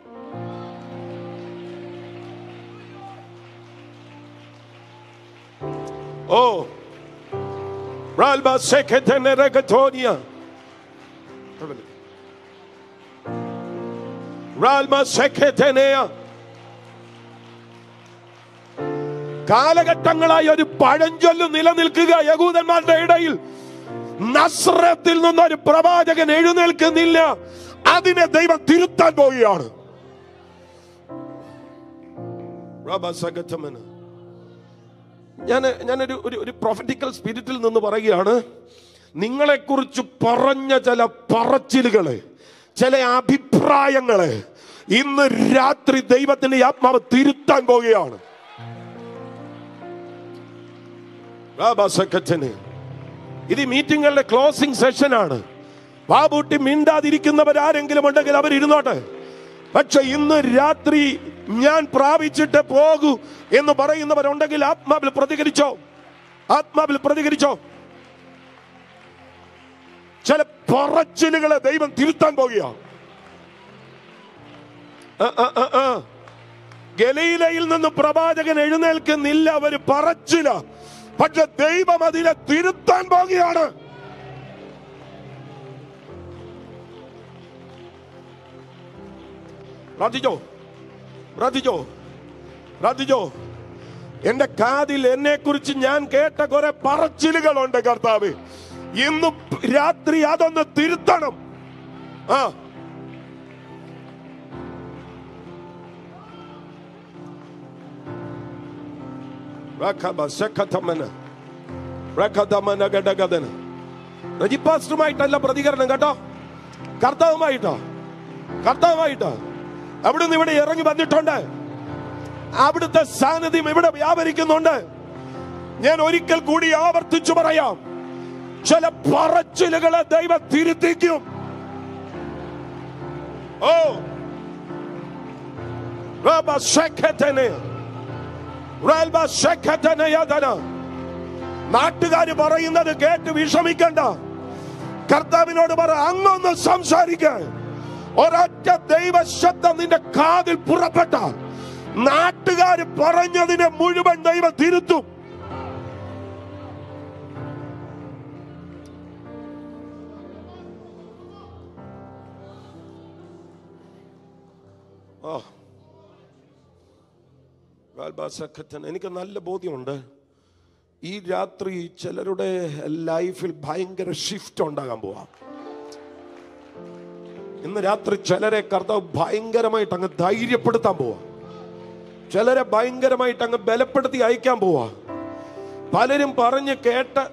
ഓ Ralba seketene regatonia. Ralma seketenea. കാലഘട്ടങ്ങളായി ഒരു പഴഞ്ചൊല്ല് നിലനിൽക്കുക യഹൂദന്മാരുടെ ഇടയിൽ. നസ്രത്തിൽ നിന്നൊരു പ്രവാചകൻ എഴുന്നേൽക്കുന്നില്ല, അതിനെ ദൈവം തിരുത്താൻ പോവുകയാണ്. ഞാനൊരു പ്രൊഫറ്റിക്കൽ സ്പിരിറ്റിൽ നിന്ന് പറയുകയാണ്. നിങ്ങളെക്കുറിച്ച് പറഞ്ഞ ചില പറച്ചിലുകളെ, ചില അഭിപ്രായങ്ങളെ ഇന്ന് രാത്രി ദൈവത്തിന്റെ ആത്മാവ് തിരുത്താൻ പോവുകയാണ്. ഇത് മീറ്റിംഗുകളുടെ ക്ലോസിംഗ് സെഷനാണ്. വാബൂട്ടി മിണ്ടാതിരിക്കുന്നവരാരെങ്കിലും ഉണ്ടെങ്കിൽ അവരിരുന്നോട്ടെ. പക്ഷെ ഇന്ന് രാത്രി ഞാൻ പ്രാപിച്ചിട്ട് പോകൂ എന്ന് പറയുന്നവരുണ്ടെങ്കിൽ ആത്മാവിൽ പ്രതികരിച്ചോ, ആത്മാവിൽ പ്രതികരിച്ചോ. ചില പറച്ചിലുകളെ ദൈവം തിരുത്താൻ പോകുകയാണ്. ഗലീലയിൽ നിന്ന് പ്രവാചകൻ എഴുന്നേൽക്കുന്നില്ല, അവര് പറച്ചില. പക്ഷെ ദൈവം അതിനെ തിരുത്താൻ പോകുകയാണ്. പ്രാർത്ഥിച്ചോ, പ്രാർത്ഥിച്ചോ, പ്രാർത്ഥിച്ചോ. എന്റെ കാതിൽ എന്നെ കുറിച്ച് ഞാൻ കേട്ട കുറെ പറച്ചിലുകളുണ്ട് കർത്താവ്. ഇന്ന് രാത്രി അതൊന്ന് തിരുത്തണം. റജിപ്പാസ്റ്ററുമായിട്ടല്ല പ്രതികരണം കേട്ടോ, കർത്താവുമായിട്ടോ, കർത്താവുമായിട്ടോ. അവിടുന്ന് ഇവിടെ ഇറങ്ങി വന്നിട്ടുണ്ട്. അവിടുത്തെ സാന്നിധ്യം ഇവിടെ വ്യാപരിക്കുന്നുണ്ട്. ഞാൻ ഒരിക്കൽ കൂടി ആവർത്തിച്ചു പറയാം, ചില പറച്ചിലുകളെ ദൈവം തിരുത്തിക്കും. ഓ നാട്ടുകാര് പറയുന്നത് കേട്ട് വിഷമിക്കണ്ട. കർത്താവിനോട് പറ, അങ്ങൊന്ന് സംസാരിക്കാൻ. ഒരൊറ്റ ദൈവ ശബ്ദം നിന്റെ കാതിൽ പുറപ്പെട്ട നാട്ടുകാര് പറഞ്ഞതിനെ മുഴുവൻ ദൈവം തിരുത്തും. എനിക്ക് നല്ല ബോധ്യമുണ്ട്, ഈ രാത്രി ചിലരുടെ ലൈഫിൽ ഭയങ്കര ഷിഫ്റ്റ് ഉണ്ടാകാൻ പോവാം. ഇന്ന് രാത്രി ചിലരെ കർത്താവ് ഭയങ്കരമായിട്ട് അങ്ങ് ധൈര്യപ്പെടുത്താൻ പോവാ. ചിലരെ ഭയങ്കരമായിട്ട് അങ്ങ് ബലപ്പെടുത്തി അയക്കാൻ പോവാ. പലരും പറഞ്ഞ് കേട്ട്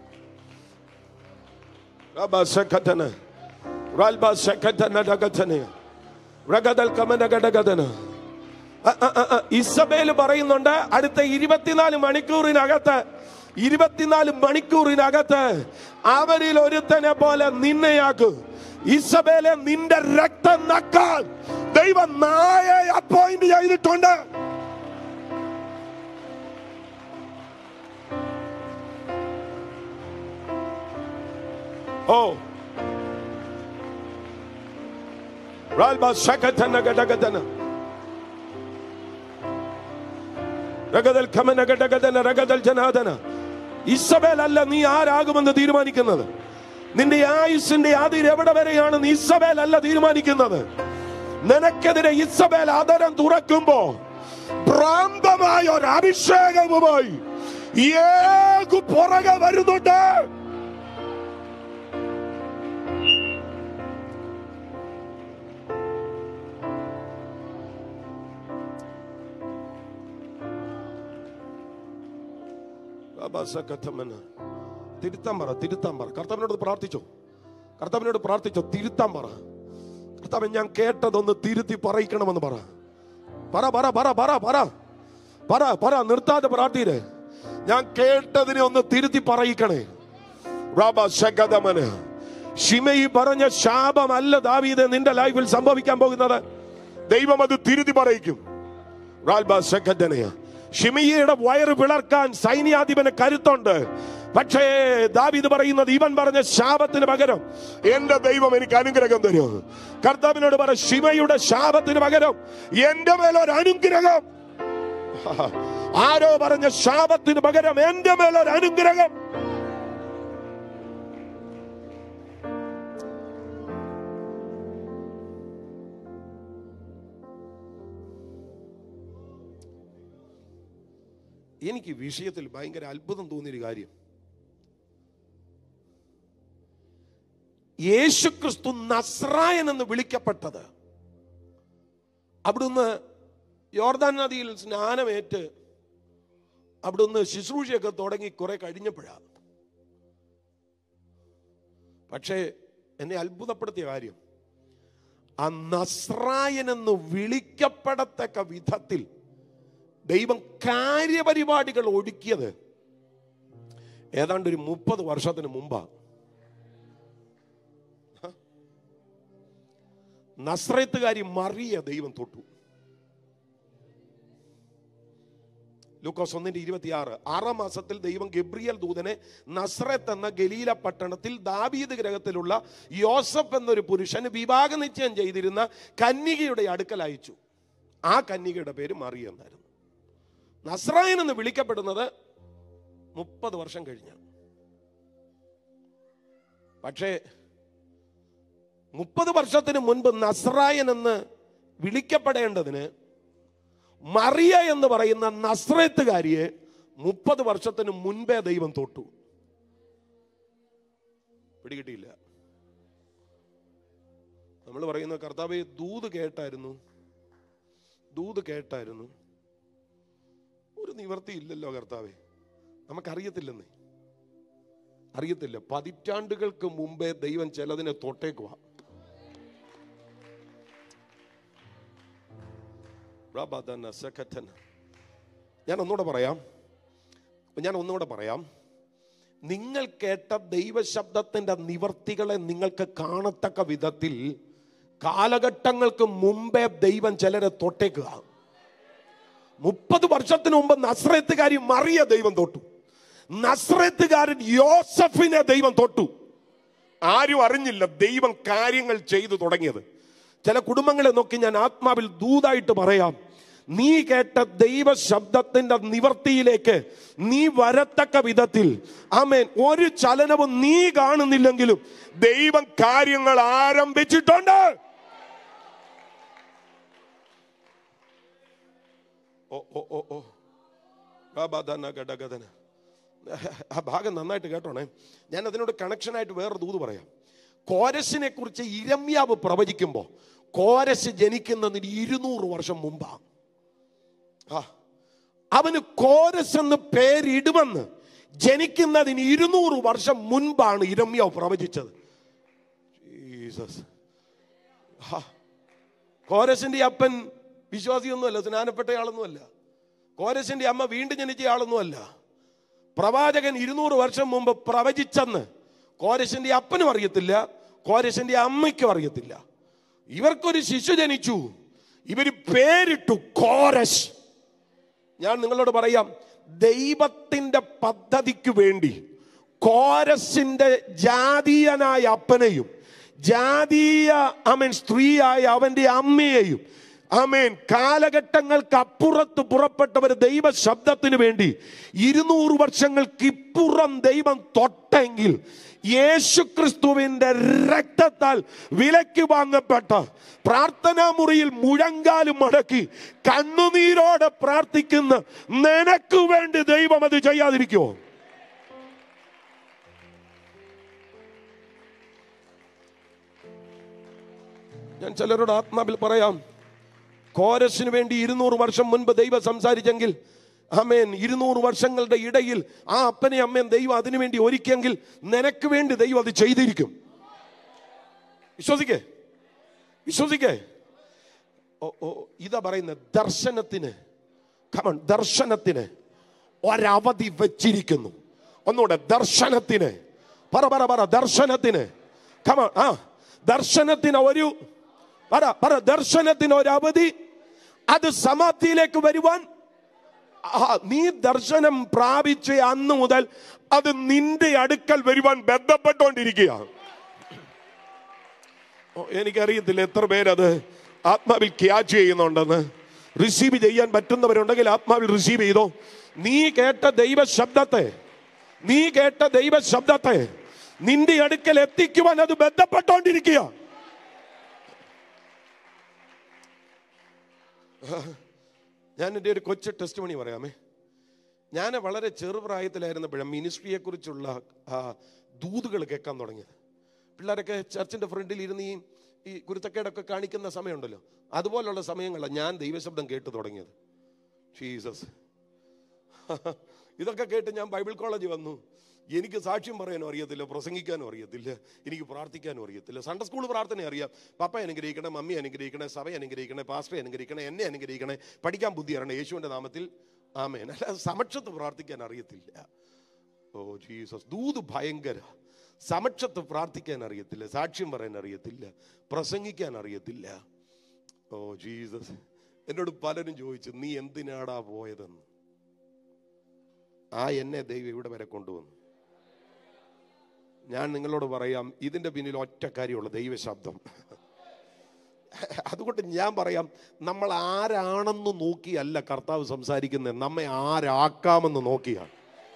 ഇസബേൽ പറയുന്നുണ്ട്, അടുത്ത 24 മണിക്കൂറിനകത്ത് അവരിൽ ഒരുത്തനെ പോലെ നിന്നെയാക്കും. ഇസബേലെ, നിന്റെ രക്തം നക്കാൻ ദൈവം നായെ അപ്പോയിന്റ് ചെയ്തിട്ടുണ്ട്. ഓ ഇസബേൽ അല്ല നീ ആരാകുമെന്ന് തീരുമാനിക്കുന്നത്. നിന്റെ ആയുസിന്റെ അതിർ എവിടെ വരെയാണ് നീ ഇസബേൽ അല്ല തീരുമാനിക്കുന്നത്. നിനക്കെതിരെ ഇസബേൽ ആദരം തുറക്കുമ്പോ ഭ്രാന്തമായ ഒരു അഭിഷേകവുമായി ഏകു പുറകെ വരുന്നുണ്ട്. തിരുത്താൻ പറ, തിരുത്താൻ പറ. കർത്താവിനോട് പ്രാർത്ഥിച്ചോ, കർത്താവിനോട് പ്രാർത്ഥിച്ചോ, തിരുത്താൻ പറ. കർത്താവ്, ഞാൻ കേട്ടതൊന്ന് തിരുത്തി പറയിക്കണമെന്ന് പറ. പറ പറ പറ പറ പറ പറ പറ നിർത്താതെ പ്രാർത്ഥിരെ. ഞാൻ കേട്ടതിനെ ഒന്ന് തിരുത്തി പറയിക്കണേ. ശിമയി പറഞ്ഞ ശാപമല്ല ദാവീദേ നിന്റെ ലൈഫിൽ സംഭവിക്കാൻ പോകുന്നത്. ദൈവം അത് തിരുത്തി പറയിക്കും. ശിമയിയുടെ വയറ് പിളർക്കാൻ സൈന്യാധിപന് കരുത്തുണ്ട്. പക്ഷേ ദാവീദ് പറയുന്നത്, ഇവൻ പറഞ്ഞ ശാപത്തിന് പകരം എന്റെ ദൈവം എനിക്ക് അനുഗ്രഹം തരും. കർത്താവിനോട് പറ, ശിമയുടെ ശാപത്തിന് പകരം എന്റെ മേലൊരു അനുഗ്രഹം. ആരോ പറഞ്ഞ ശാപത്തിന് പകരം എന്റെ മേലൊരു അനുഗ്രഹം. എനിക്ക് വിഷയത്തിൽ ഭയങ്കര അത്ഭുതം തോന്നിയൊരു കാര്യം, യേശുക്രിസ്തു നസ്രായൻ എന്ന് വിളിക്കപ്പെട്ടത് അവിടുന്ന് യോർദാൻ നദിയിൽ സ്നാനമേറ്റ് അവിടുന്ന് ശുശ്രൂഷയൊക്കെ തുടങ്ങി കുറെ കഴിഞ്ഞപ്പോഴാണ്. പക്ഷേ എന്നെ അത്ഭുതപ്പെടുത്തിയ കാര്യം, ആ നസ്രായനെന്ന് വിളിക്കപ്പെടത്തക്ക വിധത്തിൽ ദൈവം കാര്യപരിപാടികൾ ഒരുക്കിയത് ഏതാണ്ട് ഒരു 30 വർഷത്തിന് മുമ്പാണ്. നസ്രയത്തുകാരി മറിയ ദൈവം തൊട്ടു. ലൂക്കോസ് 1:26. 6-ാം മാസത്തിൽ ദൈവം ഗബ്രിയേൽ ദൂതനെ നസ്രത്ത് എന്ന ഗലീല പട്ടണത്തിൽ ദാവീദ് ഗ്രഹത്തിലുള്ള യോസഫ് എന്നൊരു പുരുഷന് വിവാഹ നിശ്ചയം ചെയ്തിരുന്ന കന്യകയുടെ അടുക്കൽ അയച്ചു. ആ കന്യകയുടെ പേര് മറിയ എന്നായിരുന്നു. നസ്രായൻ എന്ന് വിളിക്കപ്പെടുന്നത് 30 വർഷം കഴിഞ്ഞാണ്. പക്ഷേ 30 വർഷത്തിന് മുൻപ് നസ്രായൻ എന്ന് വിളിക്കപ്പെടേണ്ടതിന് മറിയ എന്ന് പറയുന്ന നസ്രയത്തുകാരിയെ 30 വർഷത്തിന് മുൻപേ ദൈവം തൊട്ടു. പിടികിട്ടിയില്ല. നമ്മൾ പറയുന്ന കർത്താവേ ദൂത് കേട്ടായിരുന്നു, ദൂത് കേട്ടായിരുന്നു, ഒരു നിവർത്തി ഇല്ലല്ലോ കർത്താവേ. നമുക്കറിയത്തില്ലെന്നേ, അറിയത്തില്ല. പതിറ്റാണ്ടുകൾക്ക് മുമ്പേ ദൈവം ചിലതിനെ തൊട്ടേക്കുവാ. ഞാൻ ഒന്നുകൂടെ പറയാം. നിങ്ങൾ കേട്ട ദൈവശബ്ദത്തിന്റെ നിവർത്തികളെ നിങ്ങൾക്ക് കാണത്തക്ക വിധത്തിൽ കാലഘട്ടങ്ങൾക്ക് മുമ്പേ ദൈവം ചിലരെ തൊട്ടേക്കുക. 30 വർഷത്തിന് മുമ്പ് നസ്രയത്തുകാരി മറിയ ദൈവം തൊട്ടു. നസ്രയത്തുകാരൻ യോസഫിനെ ദൈവം തൊട്ടു. ആരും അറിഞ്ഞില്ല ദൈവം കാര്യങ്ങൾ ചെയ്തു തുടങ്ങിയത്. ചില കുടുംബങ്ങളെ നോക്കി ഞാൻ ആത്മാവിൽ ദൂതായിട്ട് പറയാം, നീ കേട്ട ദൈവ ശബ്ദത്തിന്റെ നിവർത്തിയിലേക്ക് നീ വരത്തക്ക വിധത്തിൽ ആമേൻ ഒരു ചലനവും നീ കാണുന്നില്ലെങ്കിലും ദൈവം കാര്യങ്ങൾ ആരംഭിച്ചിട്ടുണ്ട്. ആ ഭാഗം നന്നായിട്ട് കേട്ടോണേ. ഞാൻ അതിനോട് കണക്ഷനായിട്ട് വേറൊരു ദൂത് പറയാം. കോരസിനെ കുറിച്ച് ഇരമ്യാവ് പ്രവചിക്കുമ്പോൾ കോരസ് ജനിക്കുന്നതിന് 200 വർഷം മുമ്പാണ്. അവന് കോരസ് എന്ന് പേരിടുമെന്ന് ജനിക്കുന്നതിന് 200 വർഷം മുൻപാണ് ഇരമ്യാവ് പ്രവചിച്ചത്. ജീസസ്. കോരസിന്റെ അപ്പൻ വിശ്വാസിയൊന്നുമല്ല, സ്നാനപ്പെട്ടയാളൊന്നുമല്ല. കോരസിന്റെ അമ്മ വീണ്ടും ജനിച്ച ആളൊന്നുമല്ല. പ്രവാചകൻ 200 വർഷം മുമ്പ് പ്രവചിച്ചെന്ന് കോരസിന്റെ അപ്പനും അറിയത്തില്ല, കോരസിന്റെ അമ്മയ്ക്കും അറിയത്തില്ല. ഇവർക്കൊരു ശിശു ജനിച്ചു, ഇവര് പേരിട്ടു കോരസ്. ഞാൻ നിങ്ങളോട് പറയാം, ദൈവത്തിന്റെ പദ്ധതിക്ക് വേണ്ടി കോരസിന്റെ ജാതീയനായ അപ്പനെയും ജാതീയ സ്ത്രീയായ അവന്റെ അമ്മയെയും കാലഘട്ടങ്ങൾക്ക് അപ്പുറത്ത് പുറപ്പെട്ടവർ ദൈവ ശബ്ദത്തിന് വേണ്ടി 200 വർഷങ്ങൾക്കിപ്പുറം ദൈവം തൊട്ടെങ്കിൽ യേശുക്രിസ്തുവിന്റെ രക്തത്താൽ വിലയ്ക്ക് വാങ്ങപ്പെട്ട പ്രാർത്ഥനാ മുറിയിൽ മുഴങ്കാലും മടക്കി കണ്ണുനീരോടെ പ്രാർത്ഥിക്കുന്ന നിനക്ക് വേണ്ടി ദൈവം അത് ചെയ്യാതിരിക്കുമോ? ഞാൻ ചിലരോട് ആത്മാവിൽ പറയാം, കോരസിന് വേണ്ടി 200 വർഷം മുൻപ് ദൈവം സംസാരിച്ചെങ്കിൽ 200 വർഷങ്ങളുടെ ഇടയിൽ ആ അപ്പനെ അമ്മയും ദൈവം അതിനു വേണ്ടി ഒരുക്കിയെങ്കിൽ നിനക്ക് വേണ്ടി ദൈവം അത് ചെയ്തിരിക്കും. വിശ്വസിക്കേ, വിശ്വസിക്കേ. ഇതാ പറയുന്നത്, ദർശനത്തിന് ഒരവധി വെച്ചിരിക്കുന്നു. ഒന്നുകൂടെ, ദർശനത്തിന് ദർശനത്തിന് ദർശനത്തിന് ഒരവധി. അത് സമാപ്തിയിലേക്ക് വരുവാൻ നീ ദർശനം പ്രാപിച്ച അന്ന് മുതൽ അത് നിന്റെ അടുക്കൽ വരുവാൻ ബന്ധപ്പെട്ടുകൊണ്ടിരിക്കുക. എനിക്കറിയത്തില്ല എത്ര പേരത് ആത്മാവിൽ ക്യാച്ച് ചെയ്യുന്നുണ്ടെന്ന്. റിസീവ് ചെയ്യാൻ പറ്റുന്നവരുണ്ടെങ്കിൽ ആത്മാവിൽ റിസീവ് ചെയ്തോ. നീ കേട്ട ദൈവ ശബ്ദത്തെ നിന്റെ അടുക്കൽ എത്തിക്കുവാൻ അത് ബന്ധപ്പെട്ടുകൊണ്ടിരിക്കുക. ഞാൻ എൻ്റെ ഒരു കൊച്ചു ടെസ്റ്റ് മണി പറയാമേ. ഞാൻ വളരെ ചെറുപ്രായത്തിലായിരുന്നപ്പോഴും മിനിസ്ട്രിയെ കുറിച്ചുള്ള ദൂതുകൾ കേൾക്കാൻ തുടങ്ങിയത്. പിള്ളേരൊക്കെ ചർച്ചിന്റെ ഫ്രണ്ടിൽ ഇരുന്ന് ഈ കുരുത്തക്കേടൊക്കെ കാണിക്കുന്ന സമയമുണ്ടല്ലോ, അതുപോലുള്ള സമയങ്ങളാണ് ഞാൻ ദൈവശബ്ദം കേട്ട് തുടങ്ങിയത്. ജീസസ്. ഇതൊക്കെ കേട്ട് ഞാൻ ബൈബിൾ കോളേജിൽ വന്നു. എനിക്ക് സാക്ഷ്യം പറയാനും അറിയത്തില്ല, പ്രസംഗിക്കാനും അറിയത്തില്ല, എനിക്ക് പ്രാർത്ഥിക്കാനും അറിയത്തില്ല. സൺഡേ സ്കൂൾ പ്രാർത്ഥന അറിയാം. പപ്പ അനുഗ്രഹിക്കണേ, മമ്മി അനുഗ്രഹിക്കണേ, സഭ അനുഗ്രഹിക്കണേ, പാസ്റ്ററെ അനുഗ്രഹിക്കണേ, എന്നെ അനുഗ്രഹിക്കണേ, പഠിക്കാൻ ബുദ്ധി അറിയണേ, യേശുവിൻ്റെ നാമത്തിൽ ആമേൻ. അല്ല, സമക്ഷത്ത് പ്രാർത്ഥിക്കാൻ അറിയത്തില്ല. ഓ ജീസസ്, ദൂത് ഭയങ്കര. സമക്ഷത്ത് പ്രാർത്ഥിക്കാൻ അറിയത്തില്ല, സാക്ഷ്യം പറയാൻ അറിയത്തില്ല, പ്രസംഗിക്കാൻ അറിയത്തില്ല. ഓ ജീസസ്. എന്നോട് പലരും ചോദിച്ചു, നീ എന്തിനാടാ പോയതെന്ന്. എന്നെ ദൈവം ഇവിടെ വരെ കൊണ്ടുവന്നു. ഞാൻ നിങ്ങളോട് പറയാം, ഇതിൻ്റെ പിന്നിൽ ഒറ്റ കാര്യമുള്ള ദൈവശബ്ദം. അതുകൊണ്ട് ഞാൻ പറയാം, നമ്മൾ ആരാണെന്ന് നോക്കിയല്ല കർത്താവ് സംസാരിക്കുന്നത്, നമ്മെ ആരാക്കാമെന്ന് നോക്കിയാണ്.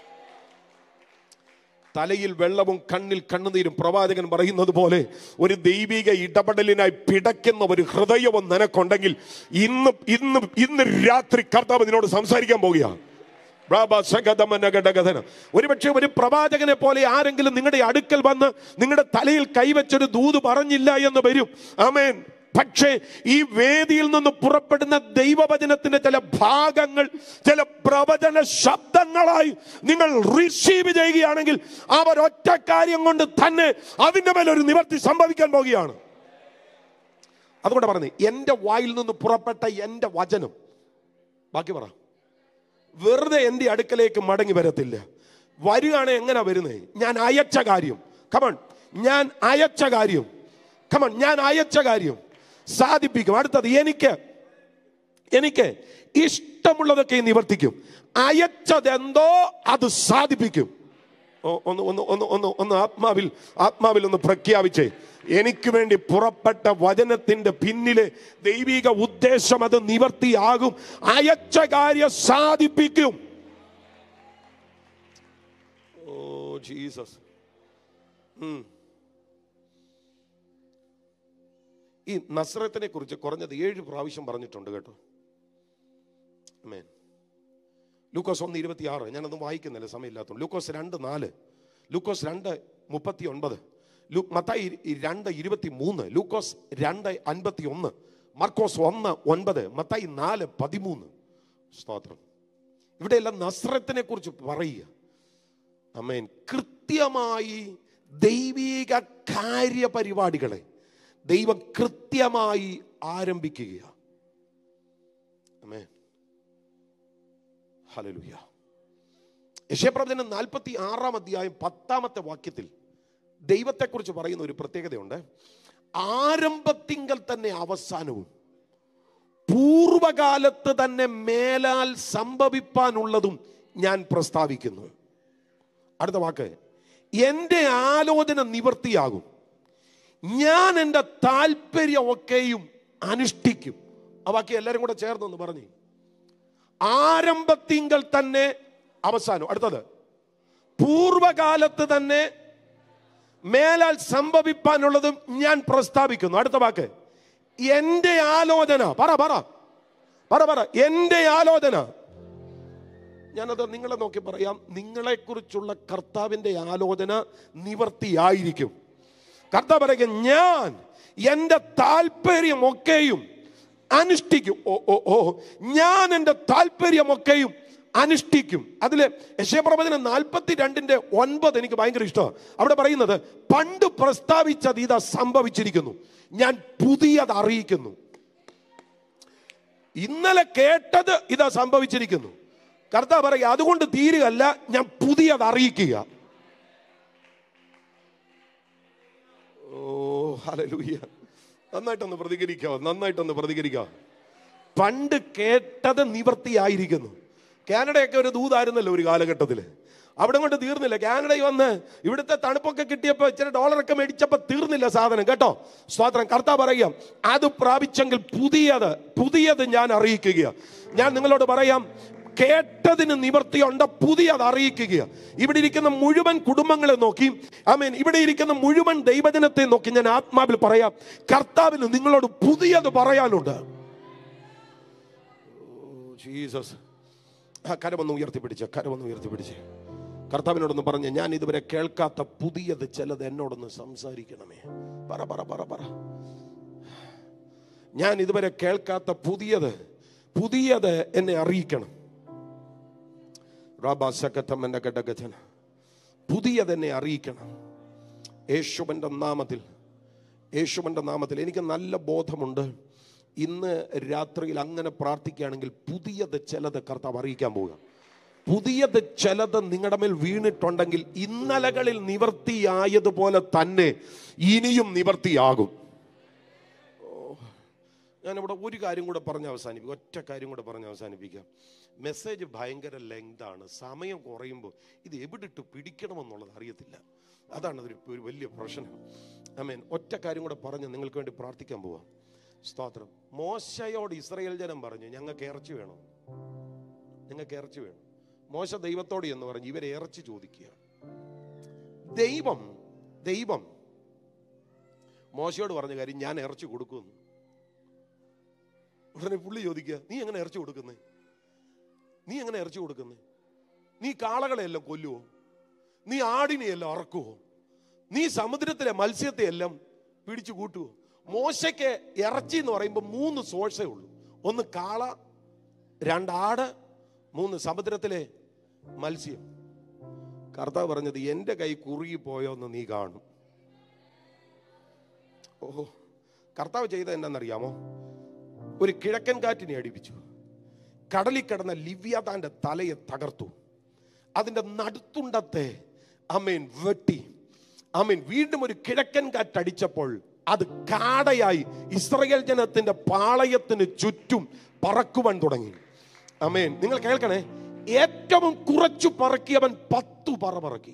തലയിൽ വെള്ളവും കണ്ണിൽ കണ്ണുനീരും. പ്രവാചകൻ പറയുന്നത് പോലെ ഒരു ദൈവിക ഇടപെടലിനായി പിടയ്ക്കുന്ന ഒരു ഹൃദയവും നിനക്കുണ്ടെങ്കിൽ ഇന്ന് രാത്രി കർത്താവ് നിന്നോട് സംസാരിക്കാൻ പോകുകയാണ്. ഒരുപക്ഷെ ഒരു പ്രവാചകനെ പോലെ ആരെങ്കിലും നിങ്ങളുടെ അടുക്കൽ വന്ന് നിങ്ങളുടെ തലയിൽ കൈവച്ചൊരു ദൂത് പറഞ്ഞില്ല എന്ന് വരും. ആമേൻ. പക്ഷേ ഈ വേദിയിൽ നിന്ന് പുറപ്പെടുന്ന ദൈവവചനത്തിന്റെ ചില ഭാഗങ്ങൾ, ചില പ്രവചന ശബ്ദങ്ങളായി നിങ്ങൾ റിസീവ് ചെയ്യുകയാണെങ്കിൽ ഒറ്റ കാര്യം കൊണ്ട് തന്നെ അതിന്റെ മേലൊരു നിവർത്തി സംഭവിക്കാൻ പോകുകയാണ്. അതുകൊണ്ട് പറഞ്ഞു, എന്റെ വായിൽ നിന്ന് പുറപ്പെട്ട എന്റെ വചനം, ബാക്കി പറ, വെറുതെ എന്റെ അടുക്കലേക്ക് മടങ്ങി വരത്തില്ല. വരികയാണ് എങ്ങനെ വരുന്നത്? ഞാൻ അയച്ച കാര്യം, കമൺ, ഞാൻ അയച്ച കാര്യം, കമൺ, ഞാൻ അയച്ച കാര്യം സാധിപ്പിക്കും. അടുത്തത്, എനിക്ക് ഇഷ്ടമുള്ളതൊക്കെ നിവർത്തിക്കും. അയച്ചതെന്തോ അത് സാധിപ്പിക്കും. ഒന്ന് ആത്മാവിൽ ഒന്ന് പ്രഖ്യാപിച്ചേ. എനിക്ക് വേണ്ടി പുറപ്പെട്ട വചനത്തിന്റെ പിന്നിലെ ദൈവിക ഉദ്ദേശം അത് നിവർത്തിയാകും. അയച്ച കാര്യം സാധിപ്പിക്കും. Oh Jesus. ഈ നസ്രത്തിനെ കുറിച്ച് കുറഞ്ഞത് 7 പ്രാവശ്യം പറഞ്ഞിട്ടുണ്ട് കേട്ടോ. ആമേൻ. ലൂക്കോസ് 1:26, ഞാനൊന്നും വായിക്കുന്നില്ല സമയമില്ലാത്തതുകൊണ്ട്. ലൂക്കോസ് 2:4, ലൂക്കോസ് 2:39, മത്തായി 2:23, ലൂക്കോസ് 2:51, മർക്കോസ് 1:9, മത്തായി 4:13. സ്തോത്രം. ഇവിടെയെല്ലാം നസ്രത്തിനെ കുറിച്ച് പറയുക. ആമേൻ. കൃത്യമായി ദൈവിക കാര്യപരിപാടികളെ ദൈവം കൃത്യമായി ആരംഭിക്കുകയാണ്. ആമേൻ. ഹല്ലേലൂയ. യെശയ്യാപ്രവചനം 46-ാം അധ്യായം 10-ാമത്തെ വാക്യത്തിൽ ദൈവത്തെക്കുറിച്ച് പറയുന്ന ഒരു പ്രത്യേകതയുണ്ട്. ആരംഭത്തിങ്കൽ തന്നെ അവസാനവും പൂർവകാലത്ത് തന്നെ മേലാൽ സംഭവിപ്പാനുള്ളതും ഞാൻ പ്രസ്താവിക്കുന്നു. അടുത്ത വാക്ക്, എൻ്റെ ആലോചന നിവർത്തിയാകും, ഞാൻ എൻ്റെ താല്പര്യമൊക്കെയും അനുഷ്ഠിക്കും. ആ വാക്യം എല്ലാവരും കൂടെ ചേർന്നൊന്ന് പറഞ്ഞു. ആരംഭത്തിങ്കൽ തന്നെ അവസാനം. അടുത്തത്, പൂർവകാലത്ത് തന്നെ മേലാൽ സംഭവിപ്പാനുള്ളതും ഞാൻ പ്രസ്താവിക്കുന്നു. അടുത്ത വാക്ക്, എൻ്റെ ആലോചന. പറ എൻ്റെ ആലോചന. ഞാനത് നിങ്ങളെ നോക്കി പറയാം, നിങ്ങളെക്കുറിച്ചുള്ള കർത്താവിൻ്റെ ആലോചന നിവർത്തിയായിരിക്കും. കർത്താവ് പറയുക, ഞാൻ എൻ്റെ താല്പര്യമൊക്കെയും അനുഷ്ഠിക്കും. ഞാൻ എൻ്റെ താല്പര്യമൊക്കെയും അനുഷ്ഠിക്കും. അതില് യെശയ്യാപ്രവചനം 42:9 എനിക്ക് ഭയങ്കര ഇഷ്ടമാണ്. അവിടെ പറയുന്നത്, പണ്ട് പ്രസ്താവിച്ചത് ഇതാ സംഭവിച്ചിരിക്കുന്നു, ഞാൻ പുതിയത് അറിയിക്കുന്നു. ഇന്നലെ കേട്ടത് ഇതാ സംഭവിച്ചിരിക്കുന്നു. കർത്താവ് പറയുക, അതുകൊണ്ട് തീരുകയല്ല, ഞാൻ പുതിയത് അറിയിക്കുക. ഓ ഹല്ലേലൂയ. നന്നായിട്ടൊന്ന് പ്രതികരിക്കുക. പണ്ട് കേട്ടത് നിവർത്തിയായിരിക്കുന്നു. കാനഡയൊക്കെ ഒരു ദൂതായിരുന്നല്ലോ ഒരു കാലഘട്ടത്തിൽ. അവിടെ കൊണ്ട് തീർന്നില്ല. കാനഡയിൽ വന്ന് ഇവിടുത്തെ തണുപ്പൊക്കെ കിട്ടിയപ്പോൾ ഇച്ചിരി ഡോളറൊക്കെ മേടിച്ചപ്പോൾ തീർന്നില്ല സാധനം കേട്ടോ. സ്തോത്രം. കർത്താവ് പറയാം, അത് പ്രാപിച്ചെങ്കിൽ പുതിയത് ഞാൻ അറിയിക്കുക. ഞാൻ നിങ്ങളോട് പറയാം, കേട്ടതിന് നിവർത്തിയുണ്ട്, പുതിയത് അറിയിക്കുക. ഇവിടെ ഇരിക്കുന്ന മുഴുവൻ കുടുംബങ്ങളെ നോക്കി, ആമേൻ, ഇവിടെ ഇരിക്കുന്ന മുഴുവൻ ദൈവജനത്തെ നോക്കി ഞാൻ ആത്മാവിൽ പറയാം, കർത്താവിന് നിങ്ങളോട് പുതിയത് പറയാനുണ്ട്. ജീസസ്. കരമൊന്ന് ഉയർത്തിപ്പിടിച്ച് കർത്താവിനോടൊന്ന് പറഞ്ഞ്, ഞാൻ ഇതുവരെ കേൾക്കാത്ത പുതിയത് ചിലത് എന്നോടൊന്ന് സംസാരിക്കണമേ. പറ. ഞാൻ ഇതുവരെ കേൾക്കാത്ത പുതിയത് എന്നെ അറിയിക്കണം. പുതിയതെന്നെ അറിയിക്കണം. യേശുവിൻ്റെ നാമത്തിൽ, യേശുവിൻ്റെ നാമത്തിൽ. എനിക്ക് നല്ല ബോധമുണ്ട്, ഇന്ന് രാത്രിയിൽ അങ്ങനെ പ്രാർത്ഥിക്കുകയാണെങ്കിൽ പുതിയത് ചിലത് കർത്താവ് അറിയിക്കാൻ പോവുക. പുതിയത് ചിലത് നിങ്ങളുടെ മേൽ വീണിട്ടുണ്ടെങ്കിൽ ഇന്നലകളിൽ നിവർത്തിയായതുപോലെ തന്നെ ഇനിയും നിവർത്തിയാകും. ഞാനിവിടെ ഒരു കാര്യം കൂടെ പറഞ്ഞ് അവസാനിപ്പിക്കാം, ഒറ്റ കാര്യം കൂടെ പറഞ്ഞ് അവസാനിപ്പിക്കാം. മെസ്സേജ് ഭയങ്കര ലെങ്താണ്. സമയം കുറയുമ്പോൾ ഇത് എവിടിട്ട് പിടിക്കണമെന്നുള്ളത് അറിയത്തില്ല. അതാണ് ഒരു വലിയ പ്രശ്നം. ആമേൻ. ഒറ്റ കാര്യം കൂടെ പറഞ്ഞ് നിങ്ങൾക്ക് വേണ്ടി പ്രാർത്ഥിക്കാൻ പോവാം. സ്തോത്രം. മോശയോട് ഇസ്രായേൽ ജനം പറഞ്ഞു, ഞങ്ങൾക്ക് ഇറച്ചി വേണം, ഞങ്ങൾക്ക് ഇറച്ചി വേണം. മോശ ദൈവത്തോട് എന്ന് പറഞ്ഞു, ഇവരെ ഇറച്ചി ചോദിക്കുക. ദൈവം മോശയോട് പറഞ്ഞ കാര്യം, ഞാൻ ഇറച്ചി കൊടുക്കുമെന്ന്. ഉടനെ പുള്ളി ചോദിക്കുക, നീ എങ്ങനെ ഇറച്ചി കൊടുക്കുന്നേ? നീ എങ്ങനെ ഇറച്ചി കൊടുക്കുന്നേ? നീ കാളകളെയെല്ലാം കൊല്ലുവോ? നീ ആടിനെയെല്ലാം അറക്കുവോ? നീ സമുദ്രത്തിലെ മത്സ്യത്തെയെല്ലാം പിടിച്ചു കൂട്ടുവോ? മോശയ്ക്ക് ഇറച്ചി എന്ന് പറയുമ്പോൾ 3 സോഴ്സേ ഉള്ളൂ. 1 കാള, 2 ആട്, 3 സമുദ്രത്തിലെ മത്സ്യം. കർത്താവ് പറഞ്ഞത്, എൻ്റെ കൈ കുറുകിപ്പോയോ എന്ന് നീ കാണും. ഓഹോ, കർത്താവ് ചെയ്തത് എന്താണെന്നറിയാമോ? ഒരു കിഴക്കൻ കാറ്റിനെ അടിപ്പിച്ചു, കടലിൽ കിടന്ന ലിവ്യാതാന്റെ തലയെ തകർത്തു, അതിൻ്റെ നടുത്തുണ്ടത്തെ ആമേൻ വെട്ടി. ആമേൻ. വീണ്ടും ഒരു കിഴക്കൻ കാറ്റടിച്ചപ്പോൾ അത് കാടയായി ഇസ്രായേൽ ജനത്തിന്റെ പാളയത്തിന് ചുറ്റും പറക്കുവാൻ തുടങ്ങി. ആമേൻ. നിങ്ങൾ കേൾക്കണേ, ഏറ്റവും കുറച്ചു പറക്കിയവൻ 10 പറ പറക്കി.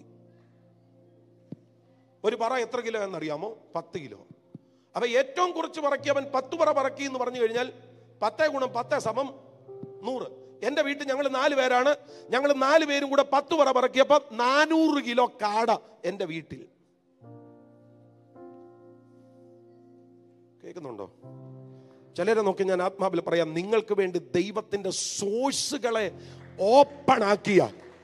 ഒരു പറ എത്ര കിലോ എന്നറിയാമോ? 10 കിലോ. അപ്പൊ ഏറ്റവും കുറച്ച് പറക്കിയവൻ 10 പറ പറക്കി എന്ന് പറഞ്ഞു കഴിഞ്ഞാൽ 10 × 10 = 100. എന്റെ വീട്ടിൽ ഞങ്ങൾ 4 പേരാണ്. ഞങ്ങൾ 4 പേരും കൂടെ 10 പറ പറക്കിയപ്പോ 400 കിലോ കാട എന്റെ വീട്ടിൽ. കേൾക്കുന്നുണ്ടോ? ചിലരെ നോക്കി ഞാൻ ആത്മാവിൽ പറയാം, നിങ്ങൾക്ക് വേണ്ടി ദൈവത്തിന്റെ സോഴ്സുകളെ ഓപ്പൺ ആക്കിയ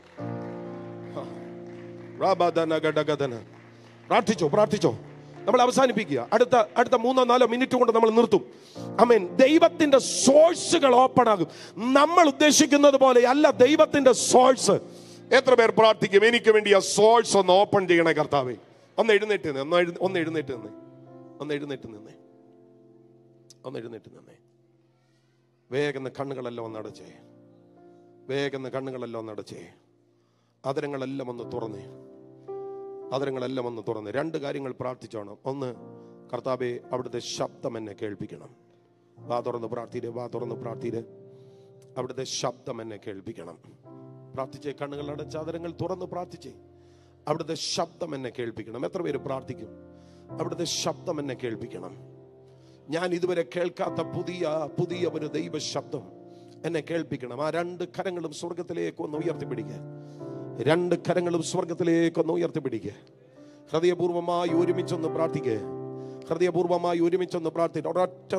പ്രാർത്ഥിച്ചോ. നമ്മൾ അവസാനിപ്പിക്കുക. അടുത്ത 3-4 മിനിറ്റ് കൊണ്ട് നമ്മൾ നിർത്തും. ആമേൻ. ദൈവത്തിന്റെ സോഴ്സുകൾ ഓപ്പൺ ആകും. നമ്മൾ ഉദ്ദേശിക്കുന്നത് പോലെ അല്ല ദൈവത്തിന്റെ സോഴ്സ്. എത്ര പേർ പ്രാർത്ഥിക്കും, എനിക്ക് വേണ്ടി ആ സോഴ്സ് ഒന്ന് ഓപ്പൺ ചെയ്യണേ കർത്താവേ? ഒന്ന് എഴുന്നേറ്റ് നിന്നേ. വേഗം കണ്ണുകളെല്ലാം ഒന്ന് അടച്ചേ. അതരങ്ങളെല്ലാം ഒന്ന് തുറന്നേ. 2 കാര്യങ്ങൾ പ്രാർത്ഥിച്ചോണം. 1, കർത്താവേ, അവിടുത്തെ ശബ്ദം എന്നെ കേൾപ്പിക്കണം. വാ തുറന്ന് പ്രാർത്ഥിരെ. അവിടുത്തെ ശബ്ദം എന്നെ കേൾപ്പിക്കണം. പ്രാർത്ഥിച്ചേ. കണ്ണുകൾ അടച്ച് അതരങ്ങൾ തുറന്ന് പ്രാർത്ഥിച്ചേ. അവിടുത്തെ ശബ്ദം എന്നെ കേൾപ്പിക്കണം. എത്ര പേര് പ്രാർത്ഥിക്കും? അവിടുത്തെ ശബ്ദം എന്നെ കേൾപ്പിക്കണം. ഞാൻ ഇതുവരെ കേൾക്കാത്ത പുതിയ ഒരു ദൈവ ശബ്ദം എന്നെ കേൾപ്പിക്കണം. ആ 2 കരങ്ങളും സ്വർഗത്തിലേക്ക് ഒന്ന് ഉയർത്തിപ്പിടിക്കുക. 2 കരങ്ങളും സ്വർഗത്തിലേക്ക് ഒന്ന് ഉയർത്തിപ്പിടിക്കുക. ഹൃദയപൂർവമായി ഒരുമിച്ചൊന്ന് പ്രാർത്ഥിക്കുക. ഒരൊറ്റ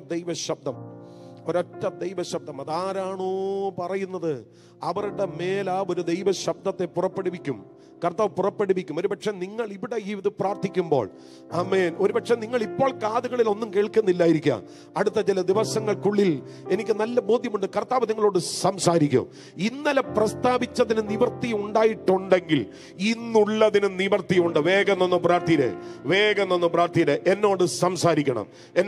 ദൈവശബ്ദം. അതാരാണോ പറയുന്നത് അവരുടെ മേൽ ആ ഒരു ദൈവ ശബ്ദത്തെ കർത്താവ് പുറപ്പെടുവിക്കും. ഒരുപക്ഷെ നിങ്ങൾ ഇവിടെ ഇത് പ്രാർത്ഥിക്കുമ്പോൾ, ആമേൻ, ഒരുപക്ഷെ നിങ്ങൾ ഇപ്പോൾ കാതുകളിൽ ഒന്നും കേൾക്കുന്നില്ലായിരിക്കാം. അടുത്ത ചില ദിവസങ്ങൾക്കുള്ളിൽ എനിക്ക് നല്ല ബോധ്യമുണ്ട് കർത്താവ് നിങ്ങളോട് സംസാരിക്കും. ഇന്നലെ പ്രസ്താവിച്ചതിന് നിവൃത്തി ഉണ്ടായിട്ടുണ്ടെങ്കിൽ ഇന്നുള്ളതിന് നിവൃത്തിയുണ്ട്. വേഗം ഒന്ന് പ്രാർത്ഥിരെ. എന്നോട് സംസാരിക്കണം.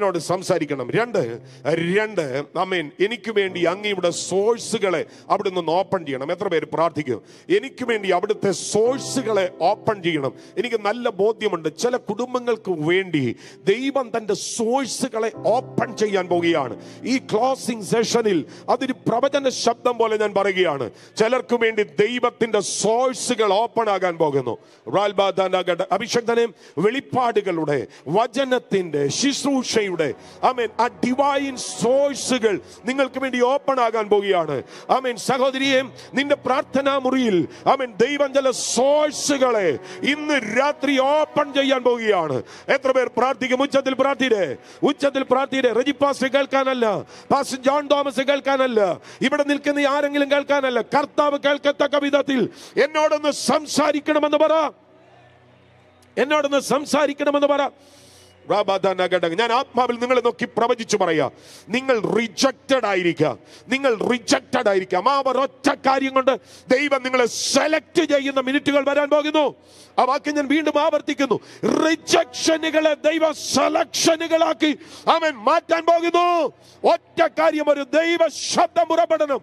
2 ആമേൻ. എനിക്ക് വേണ്ടി അങ്ങയുടെ സോഴ്സുകളെ അവിടുന്ന് ഓപ്പൺ ചെയ്യണം. എത്ര പേര് പ്രാർത്ഥിക്കും? എനിക്ക് വേണ്ടി അവിടുത്തെ സോഴ്സുകളെ ഓപ്പൺ ചെയ്യണം. എനിക്ക് നല്ല ബോധ്യമുണ്ട് ചില കുടുംബങ്ങൾക്ക് വേണ്ടി ദൈവം തന്റെ സോഴ്സുകളെ ഓപ്പൺ ചെയ്യാൻ പോവുകയാണ്. ഈ ക്ലോസിംഗ് സെഷനിൽ അതൊരു പ്രവചന ശബ്ദം പോലെ ഞാൻ പറയുകയാണ്. ചിലർക്ക് വേണ്ടി ദൈവത്തിന്റെ സോഴ്സുകൾ ഓപ്പൺ ആകാൻ പോകുന്നു. അഭിഷക്തനെ വെളിപ്പാടുകളുടെ, വചനത്തിന്റെ, ശുശ്രൂഷയുടെ ആമേൻ ആ ഡിവൈൻ സോഴ്സുകൾ നിങ്ങൾക്ക് വേണ്ടി ഓപ്പൺ ആകാൻ പോവുകയാണ്. ആമേൻ. സഹോദരിയെ, നിന്റെ പ്രാർത്ഥനാ മുറിയിൽ ആമേൻ ദൈവം ചില സോഴ്സുകളെ ഇന്ന് രാത്രി ഓപ്പൺ ചെയ്യാൻ പോവുകയാണ്. എത്ര പേർ പ്രാർത്ഥിക്കും? ഉച്ചത്തിൽ പ്രാർത്ഥിരെ. റെജി പാസ്റ്റർ കേൾക്കാനല്ല, പാസ്റ്റർ ജോൺ തോമസ് കേൾക്കാനല്ല, ഇവിടെ നിൽക്കുന്ന ആരെങ്കിലും കേൾക്കാനല്ല, കർത്താവ് കേൾക്കത്തക്ക വിധത്തിൽ എന്നോടൊന്ന് സംസാരിക്കണമെന്ന് പറ. ഞാൻ ആത്മാവിൽ നിങ്ങളെ നോക്കി പ്രവചിച്ചു പറയാ, നിങ്ങൾ റിജക്റ്റഡ് ആയിരിക്കാം, നിങ്ങൾ റിജക്റ്റഡ് ആയിരിക്കാം. ആ ഒരൊറ്റ കാര്യം കൊണ്ട് ദൈവം നിങ്ങളെ സെലക്ട് ചെയ്യുന്ന മിനിറ്റുകൾ വരാൻ പോകുന്നു. ആ വാക്യം ഞാൻ വീണ്ടും ആവർത്തിക്കുന്നു. റിജക്ഷനുകളെ ദൈവ സെലക്ഷനുകളാക്കി അവൻ മാറ്റാൻ പോകുന്നു. ഒറ്റ കാര്യം, ഒരു ദൈവ ശബ്ദം പുറപ്പെടണം.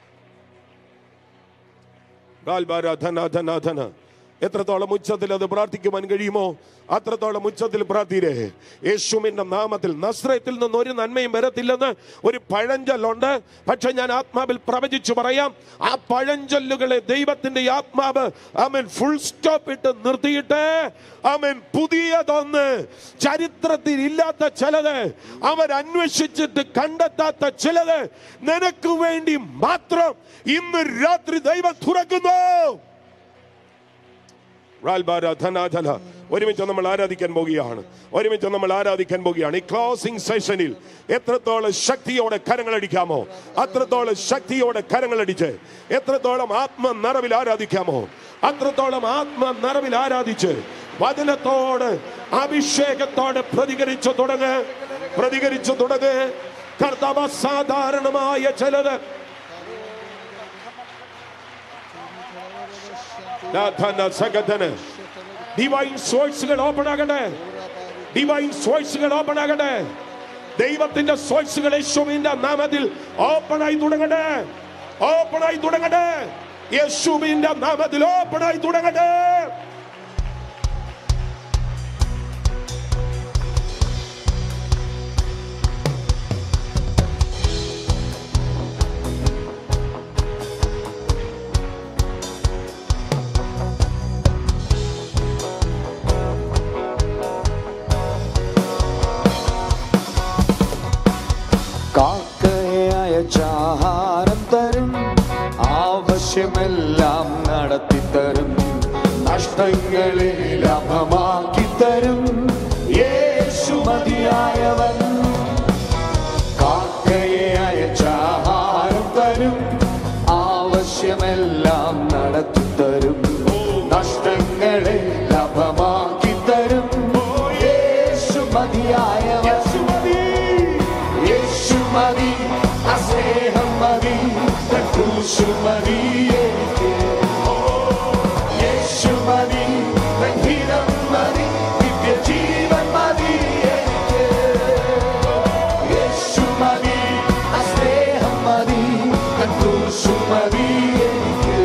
എത്രത്തോളം ഉച്ചത്തിൽ അത് പ്രാർത്ഥിക്കുവാൻ കഴിയുമോ അത്രത്തോളം ഉച്ചത്തിൽ പ്രാർത്ഥിരേ. യേശുവിന്റെ നാമത്തിൽ നസ്രത്തിൽ നിന്ന് ഒരു നന്മയും വരത്തില്ലെന്ന് ഒരു പഴഞ്ചൊല്ലുണ്ട്. പക്ഷെ ഞാൻ ആത്മാവിൽ പ്രവചിച്ചു പറയാം, ആ പഴഞ്ചൊല്ലുകളെ ദൈവത്തിന്റെ ആത്മാവ് അവൻ ഫുൾ സ്റ്റോപ്പ് ഇട്ട് നിർത്തിയിട്ട് അവൻ പുതിയതൊന്ന്, ചരിത്രത്തിൽ ഇല്ലാത്ത ചിലത്, അവർ അന്വേഷിച്ചിട്ട് കണ്ടെത്താത്ത ചിലത് നിനക്ക് വേണ്ടി മാത്രം ഇന്ന് രാത്രി ദൈവം തുറക്കുന്നു. ഒരുമിച്ച് നമ്മൾ ആരാധിക്കാൻ പോവുകയാണ്. ഈ ക്ലോസിംഗ് സെഷനിൽ എത്രത്തോളം ശക്തിയോടെ കരങ്ങളടിക്കാമോ അത്രത്തോളം ശക്തിയോടെ കരങ്ങളടിച്ച്, എത്രത്തോളം ആത്മ നിറവിൽ ആരാധിക്കാമോ അത്രത്തോളം ആത്മ നിറവിൽ ആരാധിച്ച് വചനത്തോട് അഭിഷേകത്തോടെ പ്രതികരിച്ചു തുടങ്ങ്. കർത്താവ് സാധാരണമായ ചിലത് ഡിവൈൻ സോഴ്സുകൾ ഓപ്പൺ ആകട്ടെ. ദൈവത്തിന്റെ സോഴ്സുകൾ യേശുവിന്റെ നാമത്തിൽ ഓപ്പൺ ആയി തുടങ്ങട്ടെ. യേശുവിന്റെ നാമത്തിൽ ഓപ്പൺ ആയി തുടങ്ങട്ടെ. ആഹാരം തരും, ആവശ്യമെല്ലാം നടത്തിത്തരും, നഷ്ടങ്ങളെ ലാഭമാക്കി തരും യേശു മതിയായവൻ. കാക്കയെ അയച്ചാഹാരം തരും, ആവശ്യമെല്ലാം നടത്തിത്തരും, നഷ്ടങ്ങളെ ലാഭമാക്കി തരും യേശു മതിയായവൻ. യേശു മതി, സ്നേഹം മതി, ക്രൂശ് മതി എനിക്ക്. യേശു മതി, ഹിതം മതി, നിത്യജീവൻ മതി എനിക്ക്. യേശു മതി, സ്നേഹം മതി, ക്രൂശ് മതി എനിക്ക്.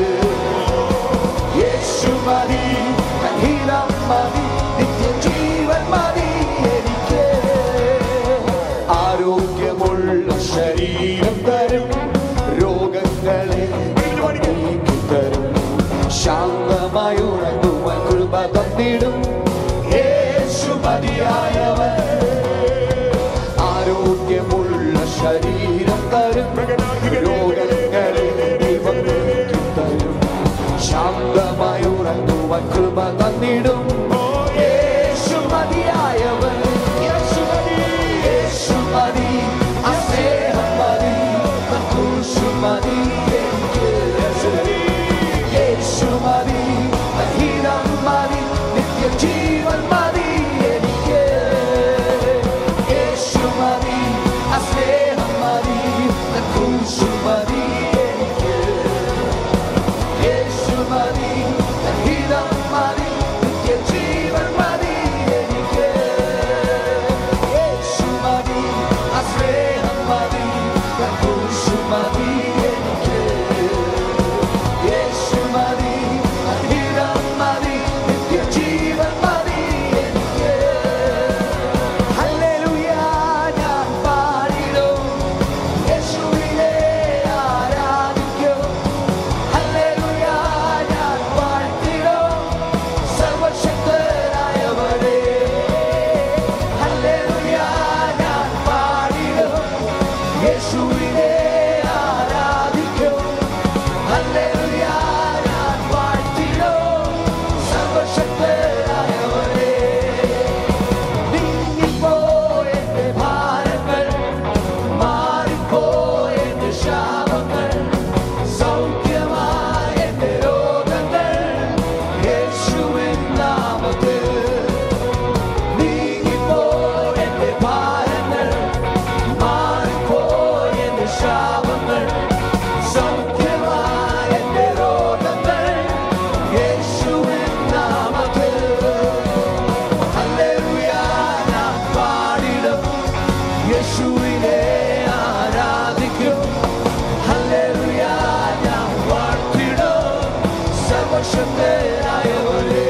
യേശു മതി, ഹിതം മതി, നിത്യജീവൻ മതി എനിക്ക്. ആരോഗ്യമുള്ള ശരീരം തരും, രോഗങ്ങളെ നീക്കിത്തരും, ശാന്തമായി ഉറങ്ങുവാൻ കൃപ തന്നിടും യേശു മതിയായവൻ. ആരോഗ്യമുള്ള ശരീരം തരും, രോഗങ്ങളെ ദൈവം നീക്കിത്തരും, ശാന്തമായി ഉറങ്ങുവാൻ കൃപ തന്നിടും യേശു മതിയായവൻ. യേശു മതി, സ്നേഹം മതി, ക്രൂശ് മതി എനിക്ക്. യേശു മതി, ഹിതം മതി, നിത്യജീവൻ മതി എനിക്ക്. യേശു മതി, സ്നേഹം മതി, ക്രൂശ് മതി എനിക്ക്. യേശു മതി, ഹിതം മതി, നിത്യജീവൻ മതി എനിക്ക്. യേശു മതി, സ്നേഹം മതി, ക്രൂശ് മതി എനിക്ക്. യേശു മതി, ഹിതം മതി, നിത്യജീവൻ മതി എനിക്ക്. ഹല്ലേലൂയ ഞാൻ പാടിടും, യേശുവിനെ ആരാധിക്കും. ഹല്ലേലൂയ ഞാൻ പാടിടും, ശക്തനായവനേ